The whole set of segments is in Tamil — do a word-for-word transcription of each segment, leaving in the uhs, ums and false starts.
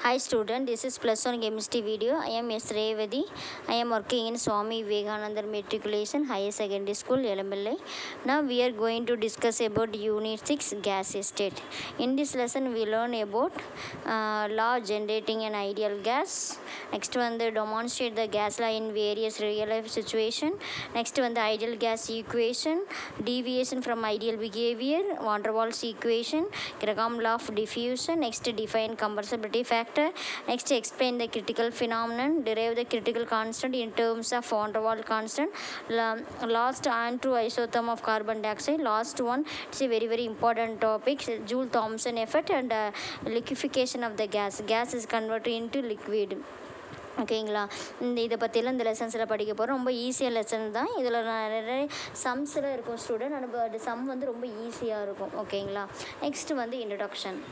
Hi student, this is plus one chemistry video. I am S. Revati. I am working in Swami Vivekananda Matriculation Higher Secondary School, Yelamalai. Now we are going to discuss about Unit six gas state. In this lesson we learn about uh, law generating an ideal gas. Next one, they demonstrate the gas law in various real life situation. Next one, the ideal gas equation, deviation from ideal behavior, van der Waals equation, Graham law of diffusion. Next, define compressibility factor. Next, explain the critical phenomenon, derive the critical constant in terms of van der Waals constant. Last, Andrew isotherm of carbon dioxide. Last one, it's a very very important topic, Joule-Thomson effect and uh, liquefaction of the gas. Gas is converted into liquid. ஓகேங்களா, இந்த இதை பற்றிலாம் இந்த லெசன்ஸில் படிக்க போகிறோம். ரொம்ப ஈஸியாக லெசன் தான். இதில் நிறைய சம்ஸ்லாம் இருக்கும் ஸ்டூடெண்ட். ஆனால் சம் வந்து ரொம்ப ஈஸியாக இருக்கும். ஓகேங்களா, நெக்ஸ்ட் வந்து இன்ட்ரடக்ஷன்.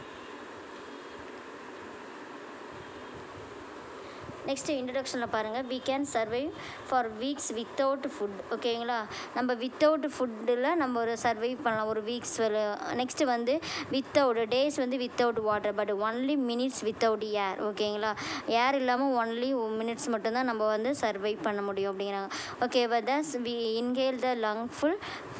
நெக்ஸ்ட் இன்ட்ரடக்ஷனில் பாருங்கள், we can survive for weeks without food. ஓகேங்களா, நம்ம வித்தவுட் ஃபுட்டில் நம்ம ஒரு சர்வைவ் பண்ணலாம் ஒரு வீக்ஸ். நெக்ஸ்ட்டு வந்து வித்தவுட் டேஸ் வந்து without water, but only minutes without air. ஓகேங்களா, ஏர் இல்லாமல் ஒன்லி மினிட்ஸ் மட்டும்தான் நம்ம வந்து சர்வைவ் பண்ண முடியும் அப்படிங்கிறாங்க. Okay, but thus we inhale the lung full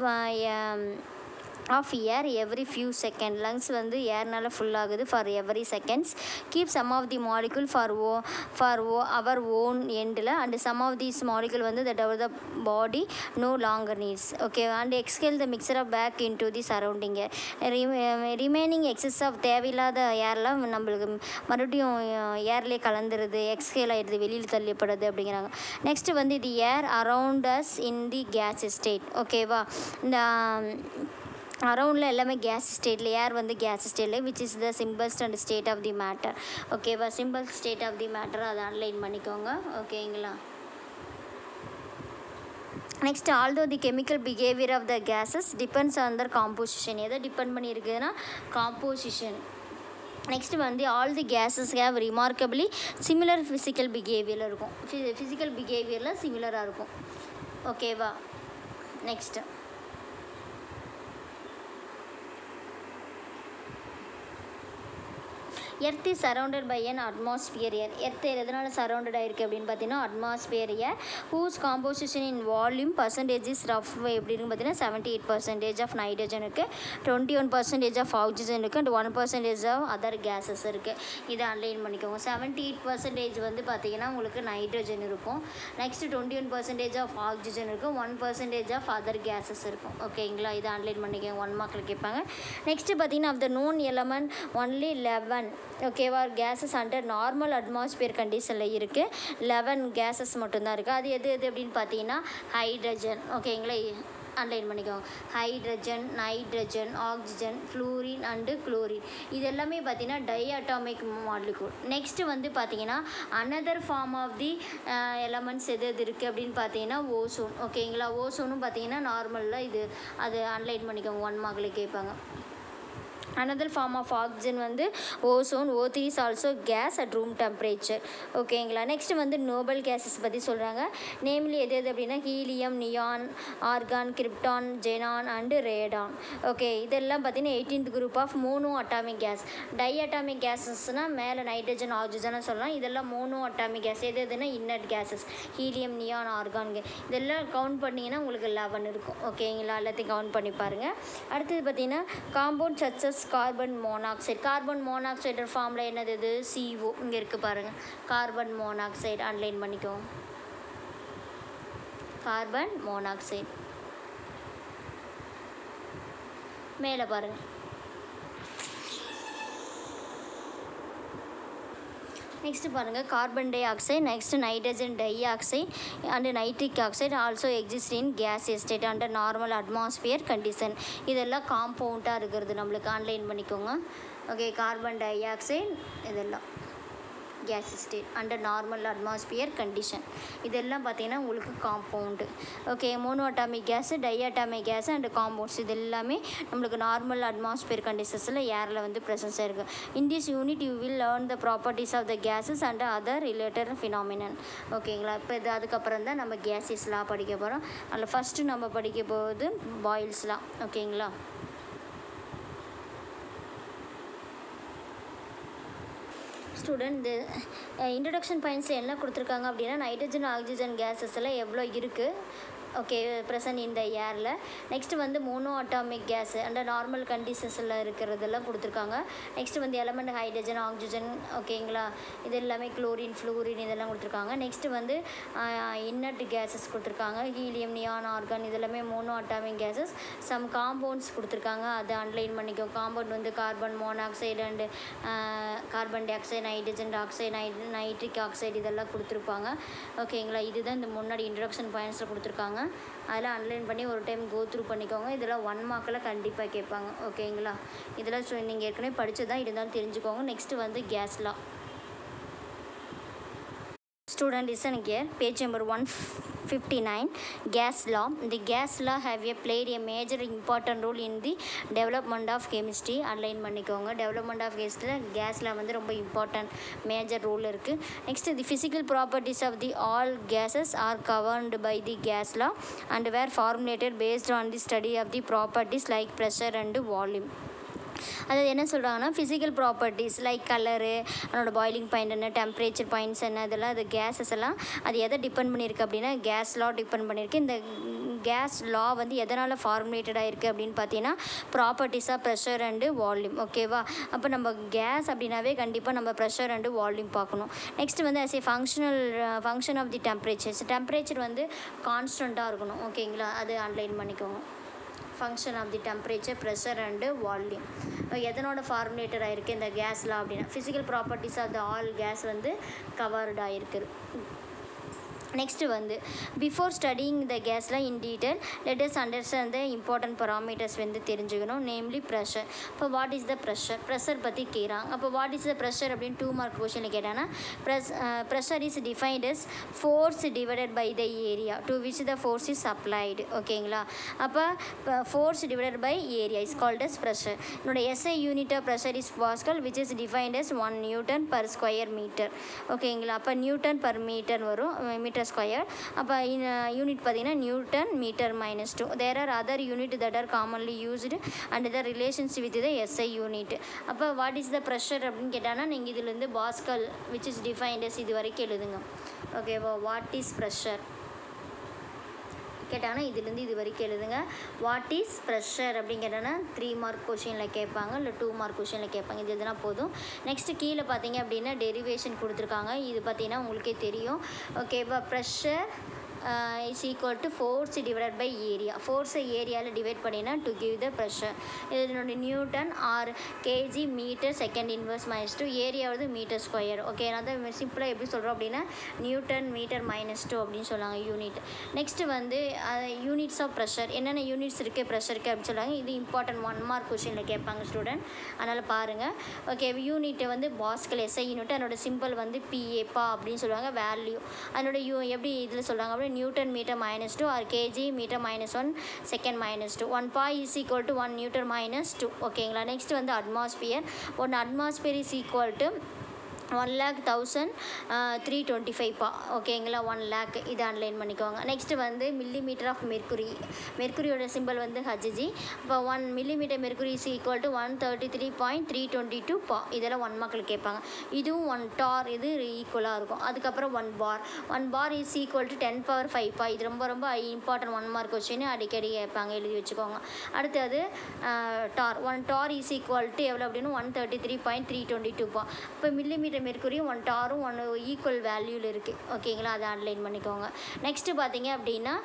of air every few second. Lungs வந்து ஏர்னால் ஃபுல் ஆகுது for every seconds. Keep some of the molecule for O for O our own எண்டில் and some of these molecule வந்து that our the body no longer needs. Okay, and exhale the mixture of back into the surrounding. Remaining excess of தேவையில்லாத ஏர்லாம் நம்மளுக்கு மறுபடியும் ஏர்லேயே கலந்துருது, எக்ஸ்கேல் ஆகிடுது, வெளியில் தள்ளப்படுது அப்படிங்கிறாங்க. நெக்ஸ்ட்டு வந்து the air around us in the gas state. ஓகேவா, இந்த அரவுண்டில் எல்லாமே கேஸ் ஸ்டேட்டில், ஏர் வந்து கேஸ் ஸ்டேட்டில் which is the simplest and state of the matter. ஓகேவா, simple state of the matter அதை அன்லைன் பண்ணிக்கோங்க. ஓகேங்களா, next although the chemical behaviour of the gases depends on their composition. எதை டிபெண்ட் பண்ணியிருக்குதுன்னா காம்போசிஷன். நெக்ஸ்ட் வந்து all the gases have remarkably similar physical பிஹேவியரில் இருக்கும். ஃபிசிக்கல் பிஹேவியரில் சிமிலராக இருக்கும். ஓகேவா, next earth is surrounded by an atmosphere air. Earth எதனால் சரௌண்டட் ஆகிருக்கு அப்படின்னு பார்த்தீங்கன்னா atmosphere air whose composition in volume percentage is rough எப்படின்னு பார்த்தீங்கன்னா seventy eight percentage of nitrogen இருக்குது, twenty one percentage of oxygen இருக்குது and one percentage of other gases இருக்குது. இதை அன்லைன் பண்ணிக்கோங்க. செவன்ட்டி எயிட் பர்சன்டேஜ் வந்து பார்த்தீங்கன்னா உங்களுக்கு நைட்ரஜன் இருக்கும். Next twenty one percentage of oxygen இருக்கும், one percentage of other gases இருக்கும். ஓகேங்களா, இதை அன்லைன் பண்ணிக்கோங்க. ஒன் மார்க்கில் கேட்பாங்க. நெக்ஸ்ட்டு பார்த்தீங்கன்னா of the known element only eleven. ஓகேவா, கேஸஸ் அண்டர் நார்மல் அட்மாஸ்பியர் கண்டிஷனில் இருக்குது. லெவன் கேஸஸ் மட்டும்தான் இருக்குது. அது எது எது அப்படின்னு பார்த்தீங்கன்னா ஹைட்ரஜன். ஓகேங்களா, அன்லைன் பண்ணிக்கோங்க. Hydrogen, nitrogen, oxygen, fluorine and chlorine. இது எல்லாமே பார்த்தீங்கன்னா டை அட்டாமிக் மாலிகுல். நெக்ஸ்ட்டு வந்து பார்த்தீங்கன்னா another form of the elements எது எது இருக்குது அப்படின்னு பார்த்தீங்கன்னா ஓசோன். ஓகேங்களா, ஓசோனும் பார்த்தீங்கன்னா நார்மலில் இது அது அன்லைன் பண்ணிக்கோங்க. ஒன் மார்க்கில் கேட்பாங்க. another form of oxygen வந்து ozone. O three is also gas at room temperature. ஓகேங்களா, நெக்ஸ்ட் வந்து நோபல் கேஸஸ் பற்றி சொல்கிறாங்க. நேம்லி எது எது அப்படின்னா helium, neon, argon, krypton, xenon and radon. Okay, இதெல்லாம் பார்த்தீங்கன்னா eighteenth group of monoatomic gas. Diatomic கேஸஸ்னால் மேலே நைட்ரஜன், ஆக்சிஜனாக சொல்லலாம். இதெல்லாம் மோனோ அட்டாமிக் கேஸ். எது எதுனா inert gases, helium, neon, argon. இதெல்லாம் கவுண்ட் பண்ணிங்கன்னா உங்களுக்கு லெவன் இருக்கும். ஓகேங்களா, எல்லாத்தையும் கவுண்ட் பண்ணி பாருங்கள். அடுத்தது பார்த்தீங்கன்னா compound such as carbon monoxide. Carbon monoxide ஃபார்மில் என்னது இது சிஓ. இங்கே இருக்குது பாருங்கள், கார்பன் மோனாக்சைடு அன்லைன் பண்ணிக்கோ. கார்பன் மோனாக்சைடு மேலே பாருங்கள். நெக்ஸ்ட் பாருங்கள் carbon dioxide, next nitrogen dioxide and nitric oxide also exist in gas state under normal atmosphere condition. இதெல்லாம் காம்பவுண்டாக இருக்கிறது நம்மளுக்கு ஆன்லைன் பண்ணிக்கோங்க. ஓகே, கார்பன் டை ஆக்சைடு இதெல்லாம் gas state under normal atmosphere condition. இதெல்லாம் பார்த்தீங்கன்னா உங்களுக்கு compound. Okay, monoatomic gas, diatomic gas and compounds இது எல்லாமே நம்மளுக்கு நார்மல் அட்மாஸ்பியர் கண்டிஷன்ஸில் ஏரில் வந்து ப்ரெசன்ஸாக இருக்குது. In this unit you will learn the properties of the gases and other related phenomenon. ஓகேங்களா, இப்போ இது அதுக்கப்புறம் தான் நம்ம கேஸஸ்லாம் படிக்க போகிறோம். அதில் ஃபஸ்ட்டு நம்ம படிக்க போகிறது பாயில்ஸ்லாம். ஓகேங்களா, ஸ்டூடெண்ட் இந்த இன்ட்ரடக்ஷன் பாயிண்ட்ஸில் என்ன கொடுத்துருக்காங்க அப்படின்னா நைட்ரஜன் ஆக்சிஜன் கேஸஸ் எல்லாம் எவ்வளோ இருக்குது ஓகே ப்ரெசன்ட் இந்த ஏரில். நெக்ஸ்ட்டு வந்து மோனோ அட்டாமிக் கேஸ் அந்த நார்மல் கண்டிஷன்ஸில் இருக்கிறதெல்லாம் கொடுத்துருக்காங்க. நெக்ஸ்ட்டு வந்து எலமெண்ட் ஹைட்ரஜன் ஆக்சிஜன் ஓகேங்களா, இது எல்லாமே குளோரின் ஃப்ளூரின் இதெல்லாம் கொடுத்துருக்காங்க. நெக்ஸ்ட்டு வந்து இன்னட் கேஸஸ் கொடுத்துருக்காங்க, ஹீலியம் நியான் ஆர்கான் இதெல்லாமே monoatomic gases. Some compounds கொடுத்துருக்காங்க, அதை அன்லைன் பண்ணிக்கோ. காம்பவுண்ட் வந்து carbon monoxide and carbon dioxide, nitrogen oxide, நை நைட்ரிக் ஆக்சைடு இதெல்லாம் கொடுத்துருப்பாங்க ஓகேங்களா. இதுதான் இந்த முன்னாடி இன்ட்ரடக்ஷன் பாயிண்ட்ஸில் கொடுத்துருக்காங்க. அதெல்லாம் அன்லைன் பண்ணி ஒரு டைம் கோ த்ரூ பண்ணிக்கோங்க. இதெல்லாம் ஒன் மார்க்கில் கண்டிப்பாக கேட்பாங்க ஓகேங்களா. இதெல்லாம் ஸோ நீங்கள் ஏற்கனவே படித்து தான் இருந்தாலும் தெரிஞ்சுக்கோங்க. நெக்ஸ்ட்டு வந்து gas law. Student listen here, page number one fifty-nine, gas law. The gas law have a played a major important role in the development of chemistry. Underline பண்ணிக்கோங்க. development of chemistry gas law வந்து ரொம்ப important major role இருக்குது. Next, the physical properties of the all gases are governed by the gas law and were formulated based on the study of the properties like pressure and volume. அதாவது என்ன சொல்கிறாங்கன்னா ஃபிசிக்கல் ப்ராப்பர்ட்டிஸ் லைக் கலரு, அதனோட பாயிலிங் பாயிண்ட் என்ன, டெம்பரேச்சர் பாயிண்ட்ஸ் என்ன, இதெல்லாம் அது கேஸஸ் எல்லாம் அது எதை டிபெண்ட் பண்ணியிருக்கு அப்படின்னா கேஸ் லா டிபெண்ட் பண்ணியிருக்கு. இந்த கேஸ் லா வந்து எதனால் ஃபார்முலேட்டடாக இருக்குது அப்படின்னு பார்த்தீங்கன்னா ப்ராப்பர்ட்டிஸாக ப்ரெஷர் அண்டு வால்யூம் ஓகேவா. அப்போ நம்ம கேஸ் அப்படின்னாவே கண்டிப்பாக நம்ம ப்ரெஷர் அண்டு வால்யூம் பார்க்கணும். நெக்ஸ்ட் வந்து as a functional function of the temperatures, temperature வந்து கான்ஸ்டண்ட்டாக இருக்கணும் ஓகேங்களா, அது அன்லைன் பண்ணிக்கோங்க. Function of the temperature, pressure and volume எதனோட ஃபார்முலேட்டட் ஆகிருக்கு இந்த கேஸ்லாம் அப்படின்னா physical properties of the all gas வந்து கவர்டு ஆகிருக்குது. நெக்ஸ்ட்டு வந்து பிஃபோர் ஸ்டடிங் த கேஸ்லாம் in detail let us understand the important parameters வந்து தெரிஞ்சுக்கணும், நேம்லி ப்ரெஷர். இப்போ what is the pressure, pressure பற்றி கேட்குறாங்க. அப்போ வாட் இஸ் த ப்ரெஷர் அப்படின்னு டூ மார்க் கொஷனில் கேட்டாங்கன்னா press pressure is defined as force divided by the area to which the force is applied ஓகேங்களா. அப்போ force divided by area is called as pressure. என்னோட SI unit of pressure is pascal which is defined as one newton per square metre ஓகேங்களா. அப்போ நியூட்டன் பர் மீட்டர் வரும், மீட்டர் ஸ்கொயர். அப்போ யூனிட் பார்த்தீங்கன்னா newton metre minus two. There are other unit that are commonly used and the relations with the SI unit. அப்போ வாட் இஸ் த ப்ரெஷர் அப்படின்னு கேட்டாங்கன்னா நீங்கள் இதுலேருந்து pascal which is defined as இது வரைக்கும் எழுதுங்க ஓகேவா. வாட் இஸ் ப்ரெஷர் கேட்டாங்கன்னா இதுலேருந்து இது வரைக்கும் எழுதுங்க. வாட் இஸ் ப்ரெஷர் அப்படின்னு கேட்டாங்கன்னா த்ரீ மார்க் கொஷினில் கேட்பாங்க, இல்லை டூ மார்க் கொஷினில் கேட்பாங்க. இது எதுனா போதும். நெக்ஸ்ட்டு கீழே பார்த்தீங்க அப்படின்னா டெரிவேஷன் கொடுத்துருக்காங்க. இது பார்த்தீங்கன்னா உங்களுக்கே தெரியும் ஓகேவா. Pressure is equal to force divided by area. ஃபோர்ஸை ஏரியாவில் டிவைட் பண்ணினா டு கிவ் த ப்ரெஷர். இதனோட newton or KG metre second inverse minus two, ஏரியாவது மீட்டர் ஸ்கொயர் ஓகே. நான் தான் சிம்பிளாக எப்படி சொல்கிறோம் அப்படின்னா நியூட்டன் மீட்டர் மைனஸ் டூ அப்படின்னு சொல்லுவாங்க யூனிட். நெக்ஸ்ட்டு வந்து யூனிட்ஸ் ஆஃப் ப்ரெஷர், என்னென்ன யூனிட்ஸ் இருக்குது ப்ரெஷருக்கு அப்படின்னு சொல்லுவாங்க. இது இம்பார்ட்டன்ட் ஒன் மார்க் கொஷினில் கேட்பாங்க ஸ்டூடெண்ட், அதனால் பாருங்கள் ஓகே. யூனிட் வந்து பாஸ்கல் எஸ்ஐ யூனிட், அதனோட சிம்பிள் வந்து பிஏ பா அப்படின்னு சொல்லுவாங்க. வேல்யூ அதனோட யூ எப்படி இதில் சொல்கிறாங்க அப்படின்னு Newton meter minus two or kg meter minus one second minus two. one pi is equal to one Newton minus two ஓகேங்களா. நெக்ஸ்ட் வந்து atmosphere. One atmosphere is equal to one lakh thousand three twenty five pa ஓகேங்களா. ஒன் லேக் இதை அன்லைன் பண்ணிக்கோங்க. நெக்ஸ்ட்டு வந்து மில்லி மீட்டர் ஆஃப் மெர்க்குரி, மெர்க்குரியோட சிம்பிள் வந்து ஹஜ்ஜி. இப்போ one millimetre mercury is equal to one thirty three point three twenty two pa. இதெல்லாம் ஒன் மார்க்கில் கேட்பாங்க. இதுவும் ஒன் டார் இது ஈக்குவலாக இருக்கும். அதுக்கப்புறம் one bar, one bar is equal to ten power five pa. இது ரொம்ப ரொம்ப இம்பார்ட்டன்ட் ஒன் மார்க் கொஸ்டின், அடிக்கடி கேட்பாங்க, எழுதி வச்சுக்கோங்க. அடுத்தது torr, one torr is equal to எவ்வளோ அப்படின்னு one thirty three point three twenty two pa. இப்போ மில்லி மீட்டர் மெர்க்குரியும் ஒன் டாரும் ஒன் ஈக்குவல் வேல்யூவில் இருக்குது ஓகேங்களா. அதை அன்லைன் பண்ணிக்கோங்க. நெக்ஸ்ட்டு பார்த்தீங்க அப்படின்னா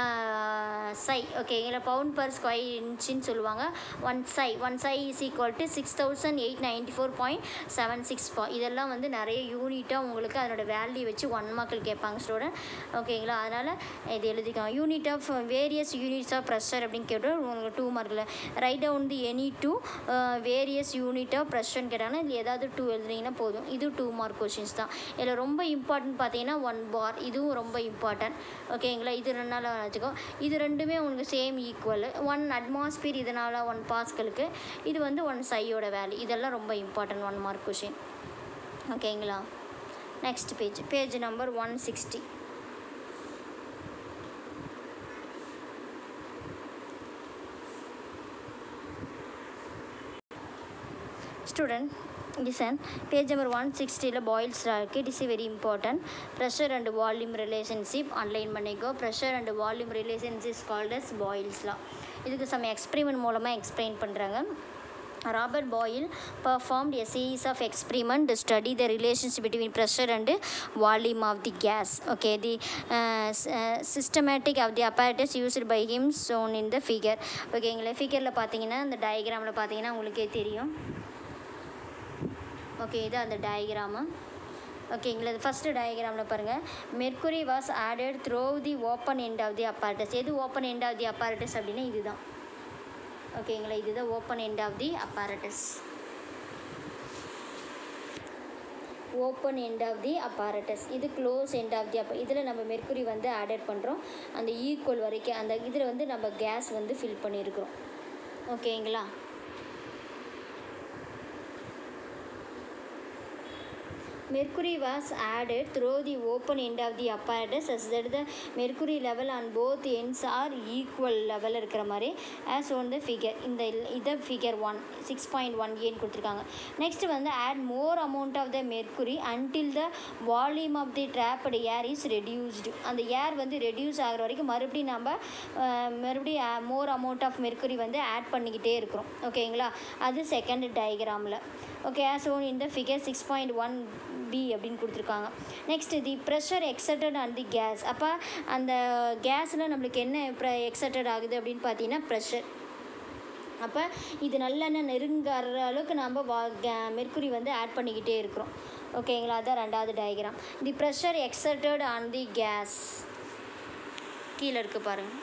சை ஓகேங்களா, பவுண்ட் பர் ஸ்கொயர் இன்ச்சுன்னு சொல்லுவாங்க. One psi one psi is equal to six thousand eight ninety four point seven six pa. இதெல்லாம் வந்து நிறைய யூனிட்டாக உங்களுக்கு அதனோட வேல்யூ வச்சு ஒன் மார்க்கில் கேட்பாங்க ஸ்டூடெண்ட் ஓகேங்களா. அதனால் இது எழுதிக்கோங்க. Unit of various units of pressure அப்படின்னு கேட்டு உங்களுக்கு டூ மார்க்கில் write down the any two various unit of ப்ரெஷர்னு கேட்டாங்கன்னா இல்லை ஏதாவது டூ எழுதுனீங்கன்னா போதும். இது டூ மார்க் கொஷின்ஸ் தான். இதில் ரொம்ப இம்பார்ட்டன்ட் பார்த்தீங்கன்னா ஒன் பார், இதுவும் ரொம்ப இம்பார்ட்டன்ட் ஓகேங்களா. இது ரெண்டு நாள் வச்சுக்கோ. இது ரெண்டுமே உங்களுக்கு சேம் ஈக்குவல். ஒன் அட்மாஸ்பியர் இதனால் ஒன் பாஸ்கலுக்கு, இது வந்து ஒன் சையோட வேல்யூ. இதெல்லாம் ரொம்ப இம்பார்ட்டன்ட் ஒன் மார்க் கொஷின் ஓகேங்களா. Next page, page number one sixty. Student, listen, page number one sixty la Boyle's law இருக்கு. It is very important. Pressure and volume relationship underline பண்ணிக்கோ. Pressure and volume relationship is called as Boyle's law. இதுக்கு some experiment மூலமாக எக்ஸ்பிளைன் பண்ணுறாங்க. Robert Boyle performed a series of experiments to study the relationship between pressure and volume of the gas. Okay, the uh, uh, systematic of the apparatus used by him shown in the figure. ஓகேங்களா, ஃபிகரில் பார்த்தீங்கன்னா அந்த டயக்ராமில் பார்த்தீங்கன்னா உங்களுக்கே தெரியும். ஓகே, இது அந்த டயக்ராமு. ஓகேங்களா, இது ஃபஸ்ட்டு டயக்ராமில் பாருங்கள். Mercury was added through the open end of the apparatus. எது open end of the apparatus அப்படின்னா இதுதான். ஓகேங்களா, இதுதான் open end of the apparatus. Open end of the apparatus. இது க்ளோஸ் எண்ட் ஆஃப் தி அப்ப இதில் நம்ம மெர்க்குரி வந்து ஆடட் பண்ணுறோம். அந்த ஈக்குவல் வரைக்கும் அந்த இதில் வந்து நம்ம கேஸ் வந்து ஃபில் பண்ணியிருக்கிறோம். ஓகேங்களா, mercury was added through the open end of the apparatus such that the mercury level on both ends are equal level இருக்கிற மாதிரி as on the figure. இந்த இதை figure one six point one ஏன்னு கொடுத்துருக்காங்க. நெக்ஸ்ட் வந்து add more amount of the mercury until the volume of the trapped air is reduced. அந்த ஏர் வந்து ரெடியூஸ் ஆகிற வரைக்கும் மறுபடியும் நம்ம மறுபடியும் மோர் அமௌண்ட் ஆஃப் மெர்க்குரி வந்து ஆட் பண்ணிக்கிட்டே இருக்கிறோம். ஓகேங்களா, அது செகண்ட் டயக்ராமில். Okay, as shown in the figure six point one B அப்படின்னு கொடுத்துருக்காங்க. Next the pressure exerted and the gas. அப்போ அந்த கேஸில் நம்மளுக்கு என்ன ப்ர எக்ஸட்டட் ஆகுது அப்படின்னு பார்த்தீங்கன்னா ப்ரெஷர். அப்போ இது நல்லெண்ணெய் நெருங்குற அளவுக்கு நம்ம வா கே மெர்க்குரி வந்து ஆட் பண்ணிக்கிட்டே இருக்கிறோம். ஓகேங்களா, அதான் ரெண்டாவது டயக்ராம். The pressure exerted on the gas கீழே இருக்குது பாருங்கள்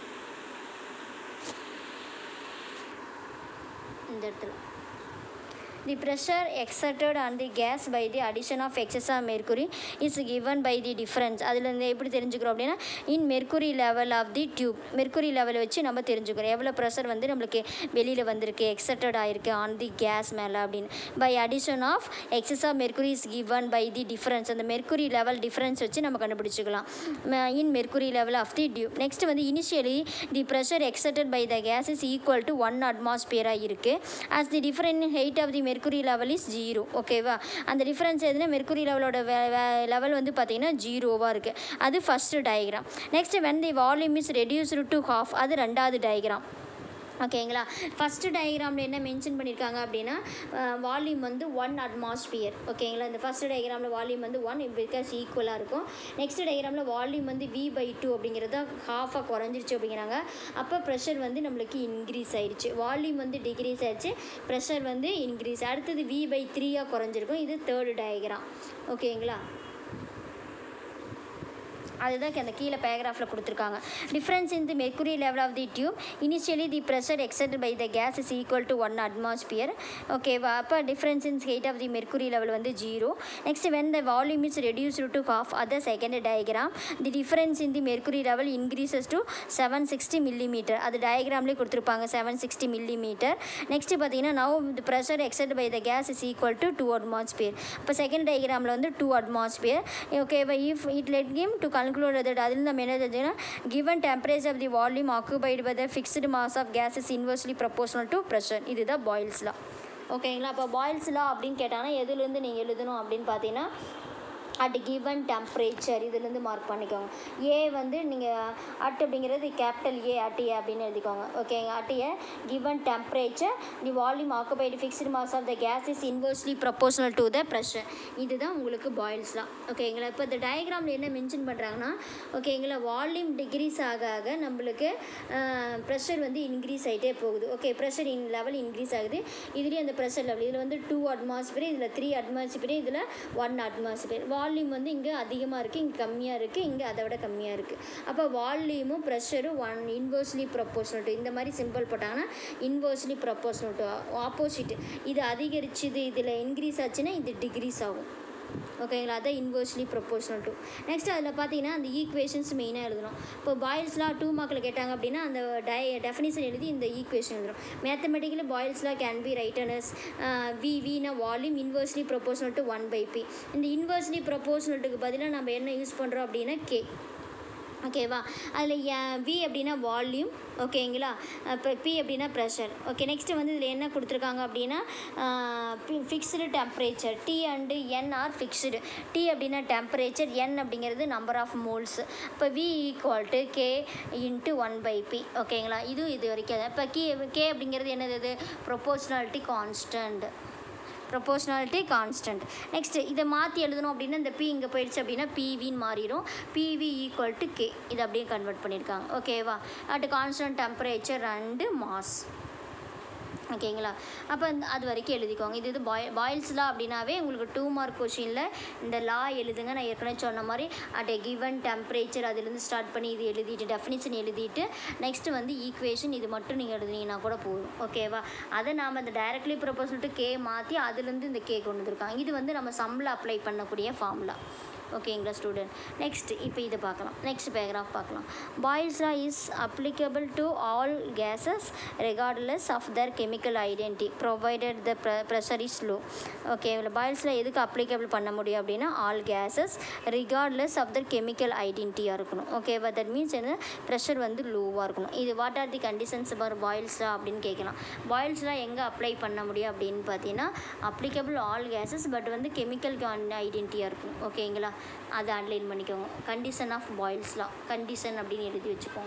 இந்த இடத்துல. The pressure exerted on the gas by the addition of excess of mercury is given by the difference. அதில் இருந்து எப்படி தெரிஞ்சுக்கிறோம் அப்படின்னா in mercury level of the tube. Mercury level வச்சு நம்ம தெரிஞ்சுக்கிறோம் எவ்வளோ ப்ரெஷர் வந்து நம்மளுக்கு வெளியில் வந்திருக்கு, எக்ஸட்டட் ஆகிருக்கு ஆன் தி கேஸ் மேலே அப்படின்னு. By addition of excess of mercury is given by the difference. அந்த மெர்க்குரி லெவல் டிஃப்ரென்ஸ் வச்சு நம்ம கண்டுபிடிச்சிக்கலாம் in mercury level of the tube. Next வந்து initially the pressure exerted by the gas is equal to one அட்மாஸ்பியராக இருக்குது. As the different height of the mercury level is zero. ஓகேவா, அந்த டிஃப்ரென்ஸ் எதுனா மெர்க்குரி லெவலோட லெவல் வந்து பார்த்தீங்கன்னா ஜீரோவாக இருக்குது. அது first diagram. Next when the volume is reduced to half, அது ரெண்டாவது டயக்ராம். ஓகேங்களா, ஃபஸ்ட்டு டயக்ராமில் என்ன மென்ஷன் பண்ணியிருக்காங்க அப்படின்னா வால்யூம் வந்து ஒன் அட்மாஸ்பியர். ஓகேங்களா, இந்த ஃபஸ்ட்டு டயக்ராமில் வால்யூம் வந்து ஒன் பிகாஸ் ஈக்குவலாக இருக்கும். நெக்ஸ்ட் டயக்ராமில் வால்யூம் வந்து வி பை டூ அப்படிங்கிறது ஹாஃபாக குறைஞ்சிருச்சு அப்படிங்கிறாங்க. அப்போ ப்ரெஷர் வந்து நம்மளுக்கு இன்க்ரீஸ் ஆகிடுச்சு. வால்யூம் வந்து டிக்ரீஸ் ஆகிடுச்சு, ப்ரெஷர் வந்து இன்க்ரீஸ். அடுத்தது வி பை த்ரீயாக குறைஞ்சிருக்கும். இது தேர்டு டயக்ராம். ஓகேங்களா, அதுதான் அந்த கீழே பேராகிராஃபில் கொடுத்துருக்காங்க. Difference in the mercury level of the tube. Initially the pressure exerted by the gas is equal to one atmosphere. ஓகேவா, அப்போ difference in height of the mercury level வந்து zero. Next when the volume is reduced to half, other second diagram. The difference in the mercury level increases to seven sixty millimetre. அது டயக்ராம்லேயே கொடுத்துருப்பாங்க செவன் சிக்ஸ்டி மில்லிமீட்டர். நெக்ஸ்ட் பார்த்தீங்கன்னா now the pressure exerted by the gas is equal to two atmosphere. இப்போ செகண்ட் டயக்ராமில் வந்து டூ அட்மாஸ்பியர். ஓகேவா, if it led him to conclude that அதில் நம்ம என்ன தெரிஞ்சுன்னா given temperature of the volume occupied by the fixed mass of gas is inversely proportional to pressure. இதுதான் பாயில்ஸ் லா. ஓகேங்களா, அப்போ பாயில்ஸ் லா அப்படின்னு கேட்டாங்கன்னா எதுலேருந்து நீங்கள் எழுதணும் அப்படின்னு பார்த்தீங்கன்னா அட் கிவன் டெம்பரேச்சர் இதுலேருந்து மார்க் பண்ணிக்கோங்க. ஏ வந்து நீங்கள் அட் அப்படிங்கிறது கேபிட்டல் ஏ அட் ஏ அப்படின்னு எழுதிக்கோங்க. ஓகேங்க, at a given temperature the volume occupied fixed mass of the gas is inversely proportional to the pressure. இதுதான் உங்களுக்கு பாயில்ஸ் லா. ஓகேங்களா, இப்போ இந்த டயக்ராமில் என்ன மென்ஷன் பண்ணுறாங்கன்னா ஓகேங்களா வால்யூம் டிக்ரீஸ் ஆக ஆக நம்மளுக்கு ப்ரெஷர் வந்து இன்க்ரீஸ் ஆகிட்டே போகுது. Okay, pressure in level increase ஆகுது. இதுலேயும் அந்த ப்ரெஷர் லெவல் இதில் வந்து டூ அட்மாஸ்பியர், இதில் த்ரீ அட்மாஸ்பியர், இதில் ஒன் அட்மாஸ்பியர். வால்யூம் வந்து இங்கே அதிகமாக இருக்குது, இங்கே கம்மியாக இருக்குது, இங்கே அதை விட கம்மியாக இருக்குது. அப்போ வால்யூமும் ப்ரெஷரும் ஒன் இன்வெர்ஸ்லி ப்ரொபோஷனல் டு. இந்த மாதிரி சிம்பிள் போட்டாங்கன்னா இன்வெர்ஸ்லி ப்ரொபோஷனல் டு ஆப்போசிட். இது அதிகரிச்சுது, இதில் இன்க்ரீஸ் ஆச்சுன்னா இது டிக்ரீஸ் ஆகும். ஓகேங்களா, அதான் இன்வெர்ஸ்லி ப்ரொபோஷனல் டு. நெக்ஸ்ட் அதில் பார்த்தீங்கன்னா அந்த ஈக்குவேஷன்ஸ் மெயினாக எழுதணும். இப்போ பாயில்ஸ் லா டூ மார்க்கில் கேட்டாங்க அப்படின்னா அந்த டை டெஃபினிஷன் எழுதி இந்த ஈக்குவேஷன் எழுதணும். Mathematically Boyle's law can be written as V வினா volume inversely proportional to one by P. இந்த இன்வெர்ஸ்லி ப்ரொபோஷனல் டுக்கு பதிலாக நம்ம என்ன யூஸ் பண்ணுறோம் அப்படின்னா கே. ஓகேவா. அதில் வி அப்படின்னா வால்யூம், ஓகேங்களா. இப்போ பி அப்படின்னா ப்ரெஷர். ஓகே, நெக்ஸ்ட்டு வந்து இதில் என்ன கொடுத்துருக்காங்க அப்படின்னா fixed temperature. T and N are fixed. T அப்படின்னா டெம்பரேச்சர், என் அப்படிங்கிறது நம்பர் ஆஃப் மோல்ஸ். இப்போ V equal to K into one by P. ஓகேங்களா. இது இது வரைக்கும் இப்போ கே கே அப்படிங்கிறது என்னது, இது proportionality constant. Proportionality constant. Next இதை மாற்றி எழுதணும் அப்படின்னா இந்த பி இங்கே போயிடுச்சு அப்படின்னா பிவின்னு மாறிடும். பிவி ஈக்குவல் டு கே, இதை அப்படியே கன்வெர்ட் பண்ணியிருக்காங்க. ஓகேவா. At constant temperature and mass. ஓகேங்களா. அப்போ அது வரைக்கும் எழுதிக்கோங்க. இது இது பாய் பாயில்ஸ் லா அப்படின்னாவே உங்களுக்கு டூ மார்க் கொஷினில் இந்த லா எழுதுங்க. நான் ஏற்கனவே சொன்ன மாதிரி அட் எ கிவன் டெம்பரேச்சர் அதுலேருந்து ஸ்டார்ட் பண்ணி இது எழுதிட்டு டெஃபினிஷன் எழுதிட்டு நெக்ஸ்ட்டு வந்து ஈக்குவேஷன் இது மட்டும் நீங்கள் எழுதுனீங்கன்னா கூட போதும். ஓகேவா. அதை நாம் இந்த டைரக்ட்லி ப்ரொபோஷனல் டு கே மாற்றி அதுலேருந்து இந்த கே கொண்டு வந்துருக்காங்க. இது வந்து நம்ம சம்மில் அப்ளை பண்ணக்கூடிய ஃபார்முலா. ஓகேங்களா ஸ்டூடெண்ட். நெக்ஸ்ட் இப்போ இதை பார்க்கலாம். நெக்ஸ்ட் பேராகிராஃப் பார்க்கலாம். Boyle's law is applicable to all gases regardless of their chemical identity provided the pressure is low. Okay, Boyle's law எதுக்கு அப்ளிகபிள் பண்ண முடியும் அப்படின்னா all gases regardless of their chemical ஐடென்டிட்டியாக இருக்கணும். ஓகேவா. தட் மீன்ஸ் என்ன, ப்ரெஷர் வந்து லோவாக இருக்கணும். இது what are the conditions for Boyle's law அப்படின்னு கேட்கலாம். பாயில்ஸ் லா எங்கே அப்ளை பண்ண முடியும் அப்படின்னு பார்த்தீங்கன்னா அப்ளிகபிள் ஆல் கேஸஸ், பட் வந்து கெமிக்கல் ஐடென்டிட்டியாக இருக்கணும். ஓகேங்களா. அதை அன்லைன் பண்ணிக்கோங்க. Condition of Boyle's law, condition அப்படின்னு எழுதி வச்சுக்கோங்க.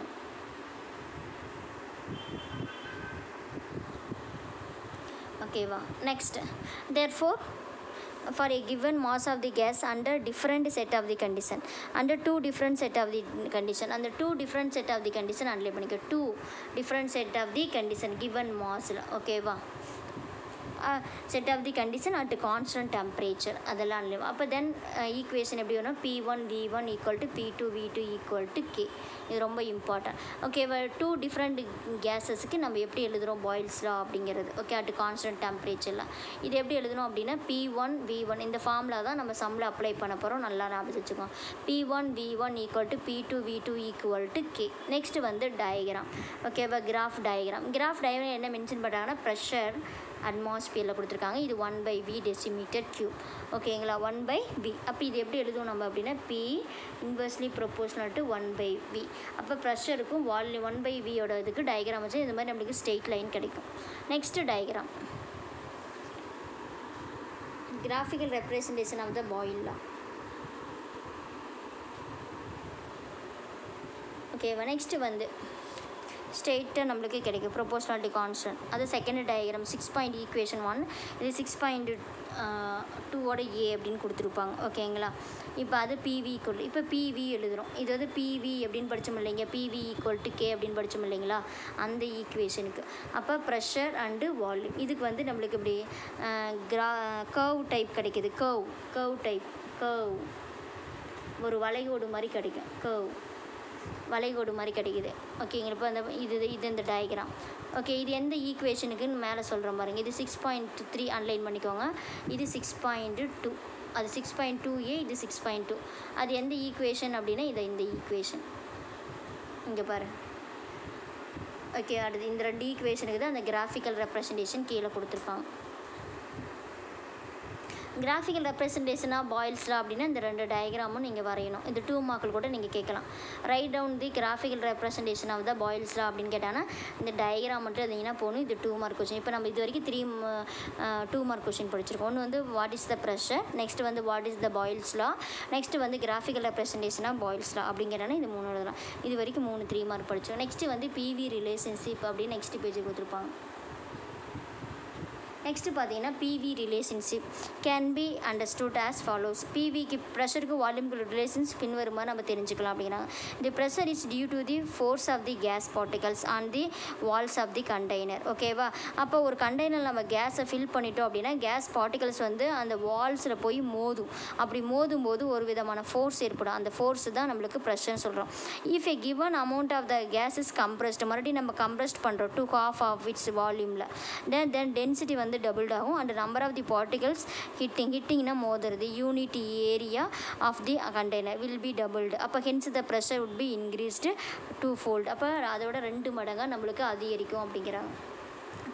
ஓகேவா. Next therefore for a given mass of the gas under different set of the condition, under two different set of the condition, under two different set of the condition underline பண்ணிக்க. two different set of the condition given mass. ஓகேவா. Set of the condition at constant temperature அதெல்லாம் இல்லை. அப்போ தென் ஈக்குவேஷன் எப்படி வரும், P one V one equal to P two V two equal to K. இது ரொம்ப இம்பார்ட்டன்ட். ஓகேவா. டூ டிஃப்ரெண்ட் கேஸஸுக்கு நம்ம எப்படி எழுதுகிறோம் பாயில்ஸ் லா அப்படிங்கிறது. ஓகே, அட் கான்ஸ்டன்ட் டெம்பரேச்சரில் இது எப்படி எழுதணும் அப்படின்னா பி ஒன் வி ஒன் இந்த ஃபார்முலா தான் நம்ம சம்மில் அப்ளை பண்ண போகிறோம். நல்லா ஞாபகம் வச்சுக்கோம். P one V one equal to P two V two equal to K. Next வந்து டயக்ராம். ஓகேவா. Graph diagram. கிராஃப் டயக்ராம் என்ன மென்ஷன் பண்ணுறாங்கன்னா ப்ரெஷர் அட்மாஸ்பியரில் கொடுத்துருக்காங்க. இது one by V decimetre cube. ஓகேங்களா. One by V. அப்போ இது எப்படி எழுதுவோம் நம்ம அப்படின்னா P inversely proportional to one by V. அப்போ ப்ரெஷருக்கும் வால்யூம் ஒன் பை வியோட இதுக்கு டயக்ராம் வச்சு இந்த மாதிரி நம்மளுக்கு ஸ்ட்ரெயிட் லைன் கிடைக்கும். Next diagram, graphical representation of the Boyle law. ஓகேவா. நெக்ஸ்ட்டு வந்து ஸ்ட்ரெயிட்டாக நம்மளுக்கு கிடைக்கும் ப்ரொபோஷனாலிட்டி கான்ஸ்டன்ட். அது second diagram six point equation one. இது சிக்ஸ் பாயிண்ட் டூவோட ஏ அப்படின்னு கொடுத்துருப்பாங்க. ஓகேங்களா. இப்போ அது பிவி ஈக்குவல், இப்போ பிவி எழுதுகிறோம். இது வந்து பிவி அப்படின்னு படித்தோம் இல்லைங்க, பிவி ஈக்குவல் டு கே அப்படின்னு படித்தோம் இல்லைங்களா, அந்த ஈக்குவேஷனுக்கு. அப்போ ப்ரெஷர் அண்டு வால்யூம் இதுக்கு வந்து நம்மளுக்கு இப்படி கிரா கர்வ் டைப் கிடைக்கிது. கர்வ் கர்வ் டைப் கர்வ் ஒரு வளைகோடு மாதிரி கிடைக்கும். கர்வ் வளைகோடு மாதிரி கிடைக்குது. ஓகேங்களா. இப்போ அந்த இது இது இந்த டயக்ராம். ஓகே, இது எந்த ஈக்குவேஷனுக்குன்னு மேலே சொல்கிறோம் பாருங்கள். இது சிக்ஸ் பாயிண்ட் த்ரீ அன்லைன் பண்ணிக்கோங்க. இது சிக்ஸ் பாயிண்ட் டூ, அது சிக்ஸ் பாயிண்ட் டூ ஏ, இது சிக்ஸ் பாயிண்ட் டூ. அது எந்த ஈக்குவேஷன் அப்படின்னா இதை இந்த ஈக்குவேஷன் இங்கே பாரு. ஓகே, அடுத்து இந்த ரெண்டு ஈக்குவேஷனுக்கு தான் அந்த கிராஃபிக்கல் ரெப்ரசன்டேஷன் கீழே கொடுத்துருப்பாங்க. Graphical representation of Boyle's law அப்படின்னா இந்த ரெண்டு டயக்ராமும் நீங்கள் வரையணும். இந்த டூ மார்க்கில் கூட நீங்கள் கேட்கலாம். Write down the graphical representation of the Boyle's law அப்படின்னு கேட்டாங்கன்னா இந்த டயக்ராம் மட்டும் இருந்தீங்கன்னா போகணும். இது டூ மார்க் கொஷின். இப்போ நம்ம இது வரைக்கும் த்ரீ டூ மார்க் கொஷின் படிச்சிருக்கோம். ஒன்று வந்து what is the pressure, next வந்து what is the Boyle's law, next வந்து graphical representation of Boyle's law அப்படின்னு கேட்டாங்கன்னா இது மூணு எழுதலாம். இது வரைக்கும் மூணு த்ரீ மார்க் படித்தோம். நெக்ஸ்ட்டு வந்து பிவி ரிலேஷன்ஷிப் அப்படின்னு நெக்ஸ்ட் பேஜ் கொடுத்துருப்பாங்க. நெக்ஸ்ட்டு பார்த்தீங்கன்னா PV relationship can be understood as follows. பிவிக்கு ப்ரெஷருக்கு வால்யூம்க்கு ரிலேஷன்ஸ் பின்வருமாறு நம்ம தெரிஞ்சுக்கலாம் அப்படிங்கிறாங்க. The pressure is due to the force of the gas particles on the walls of the container. ஓகேவா. அப்போ ஒரு கண்டெய்னர் நம்ம கேஸை ஃபில் பண்ணிட்டோம் அப்படின்னா கேஸ் பார்ட்டிகல்ஸ் வந்து அந்த வால்ஸில் போய் மோதும். அப்படி மோதும் போது ஒரு விதமான ஃபோர்ஸ் ஏற்படும். அந்த ஃபோர்ஸ் தான் நம்மளுக்கு ப்ரெஷர்னு சொல்கிறோம். If a given amount of the gas is compressed, மறுபடியும் நம்ம கம்ப்ரஸ்ட் பண்ணுறோம் டு ஹாஃப் ஆஃப் இட்ஸ் வால்யூமில், தென் தென் டென்சிட்டி வந்து டபுள்ட் ஆகும். And number of the particles hitting ஹிட்டிங்னா மோதுறது unit area of the container will be doubled. அப்போ hence the pressure would be increased two fold. அப்போ அதோட ரெண்டு மடங்காக நம்மளுக்கு அதிகரிக்கும் அப்படிங்கிறாங்க.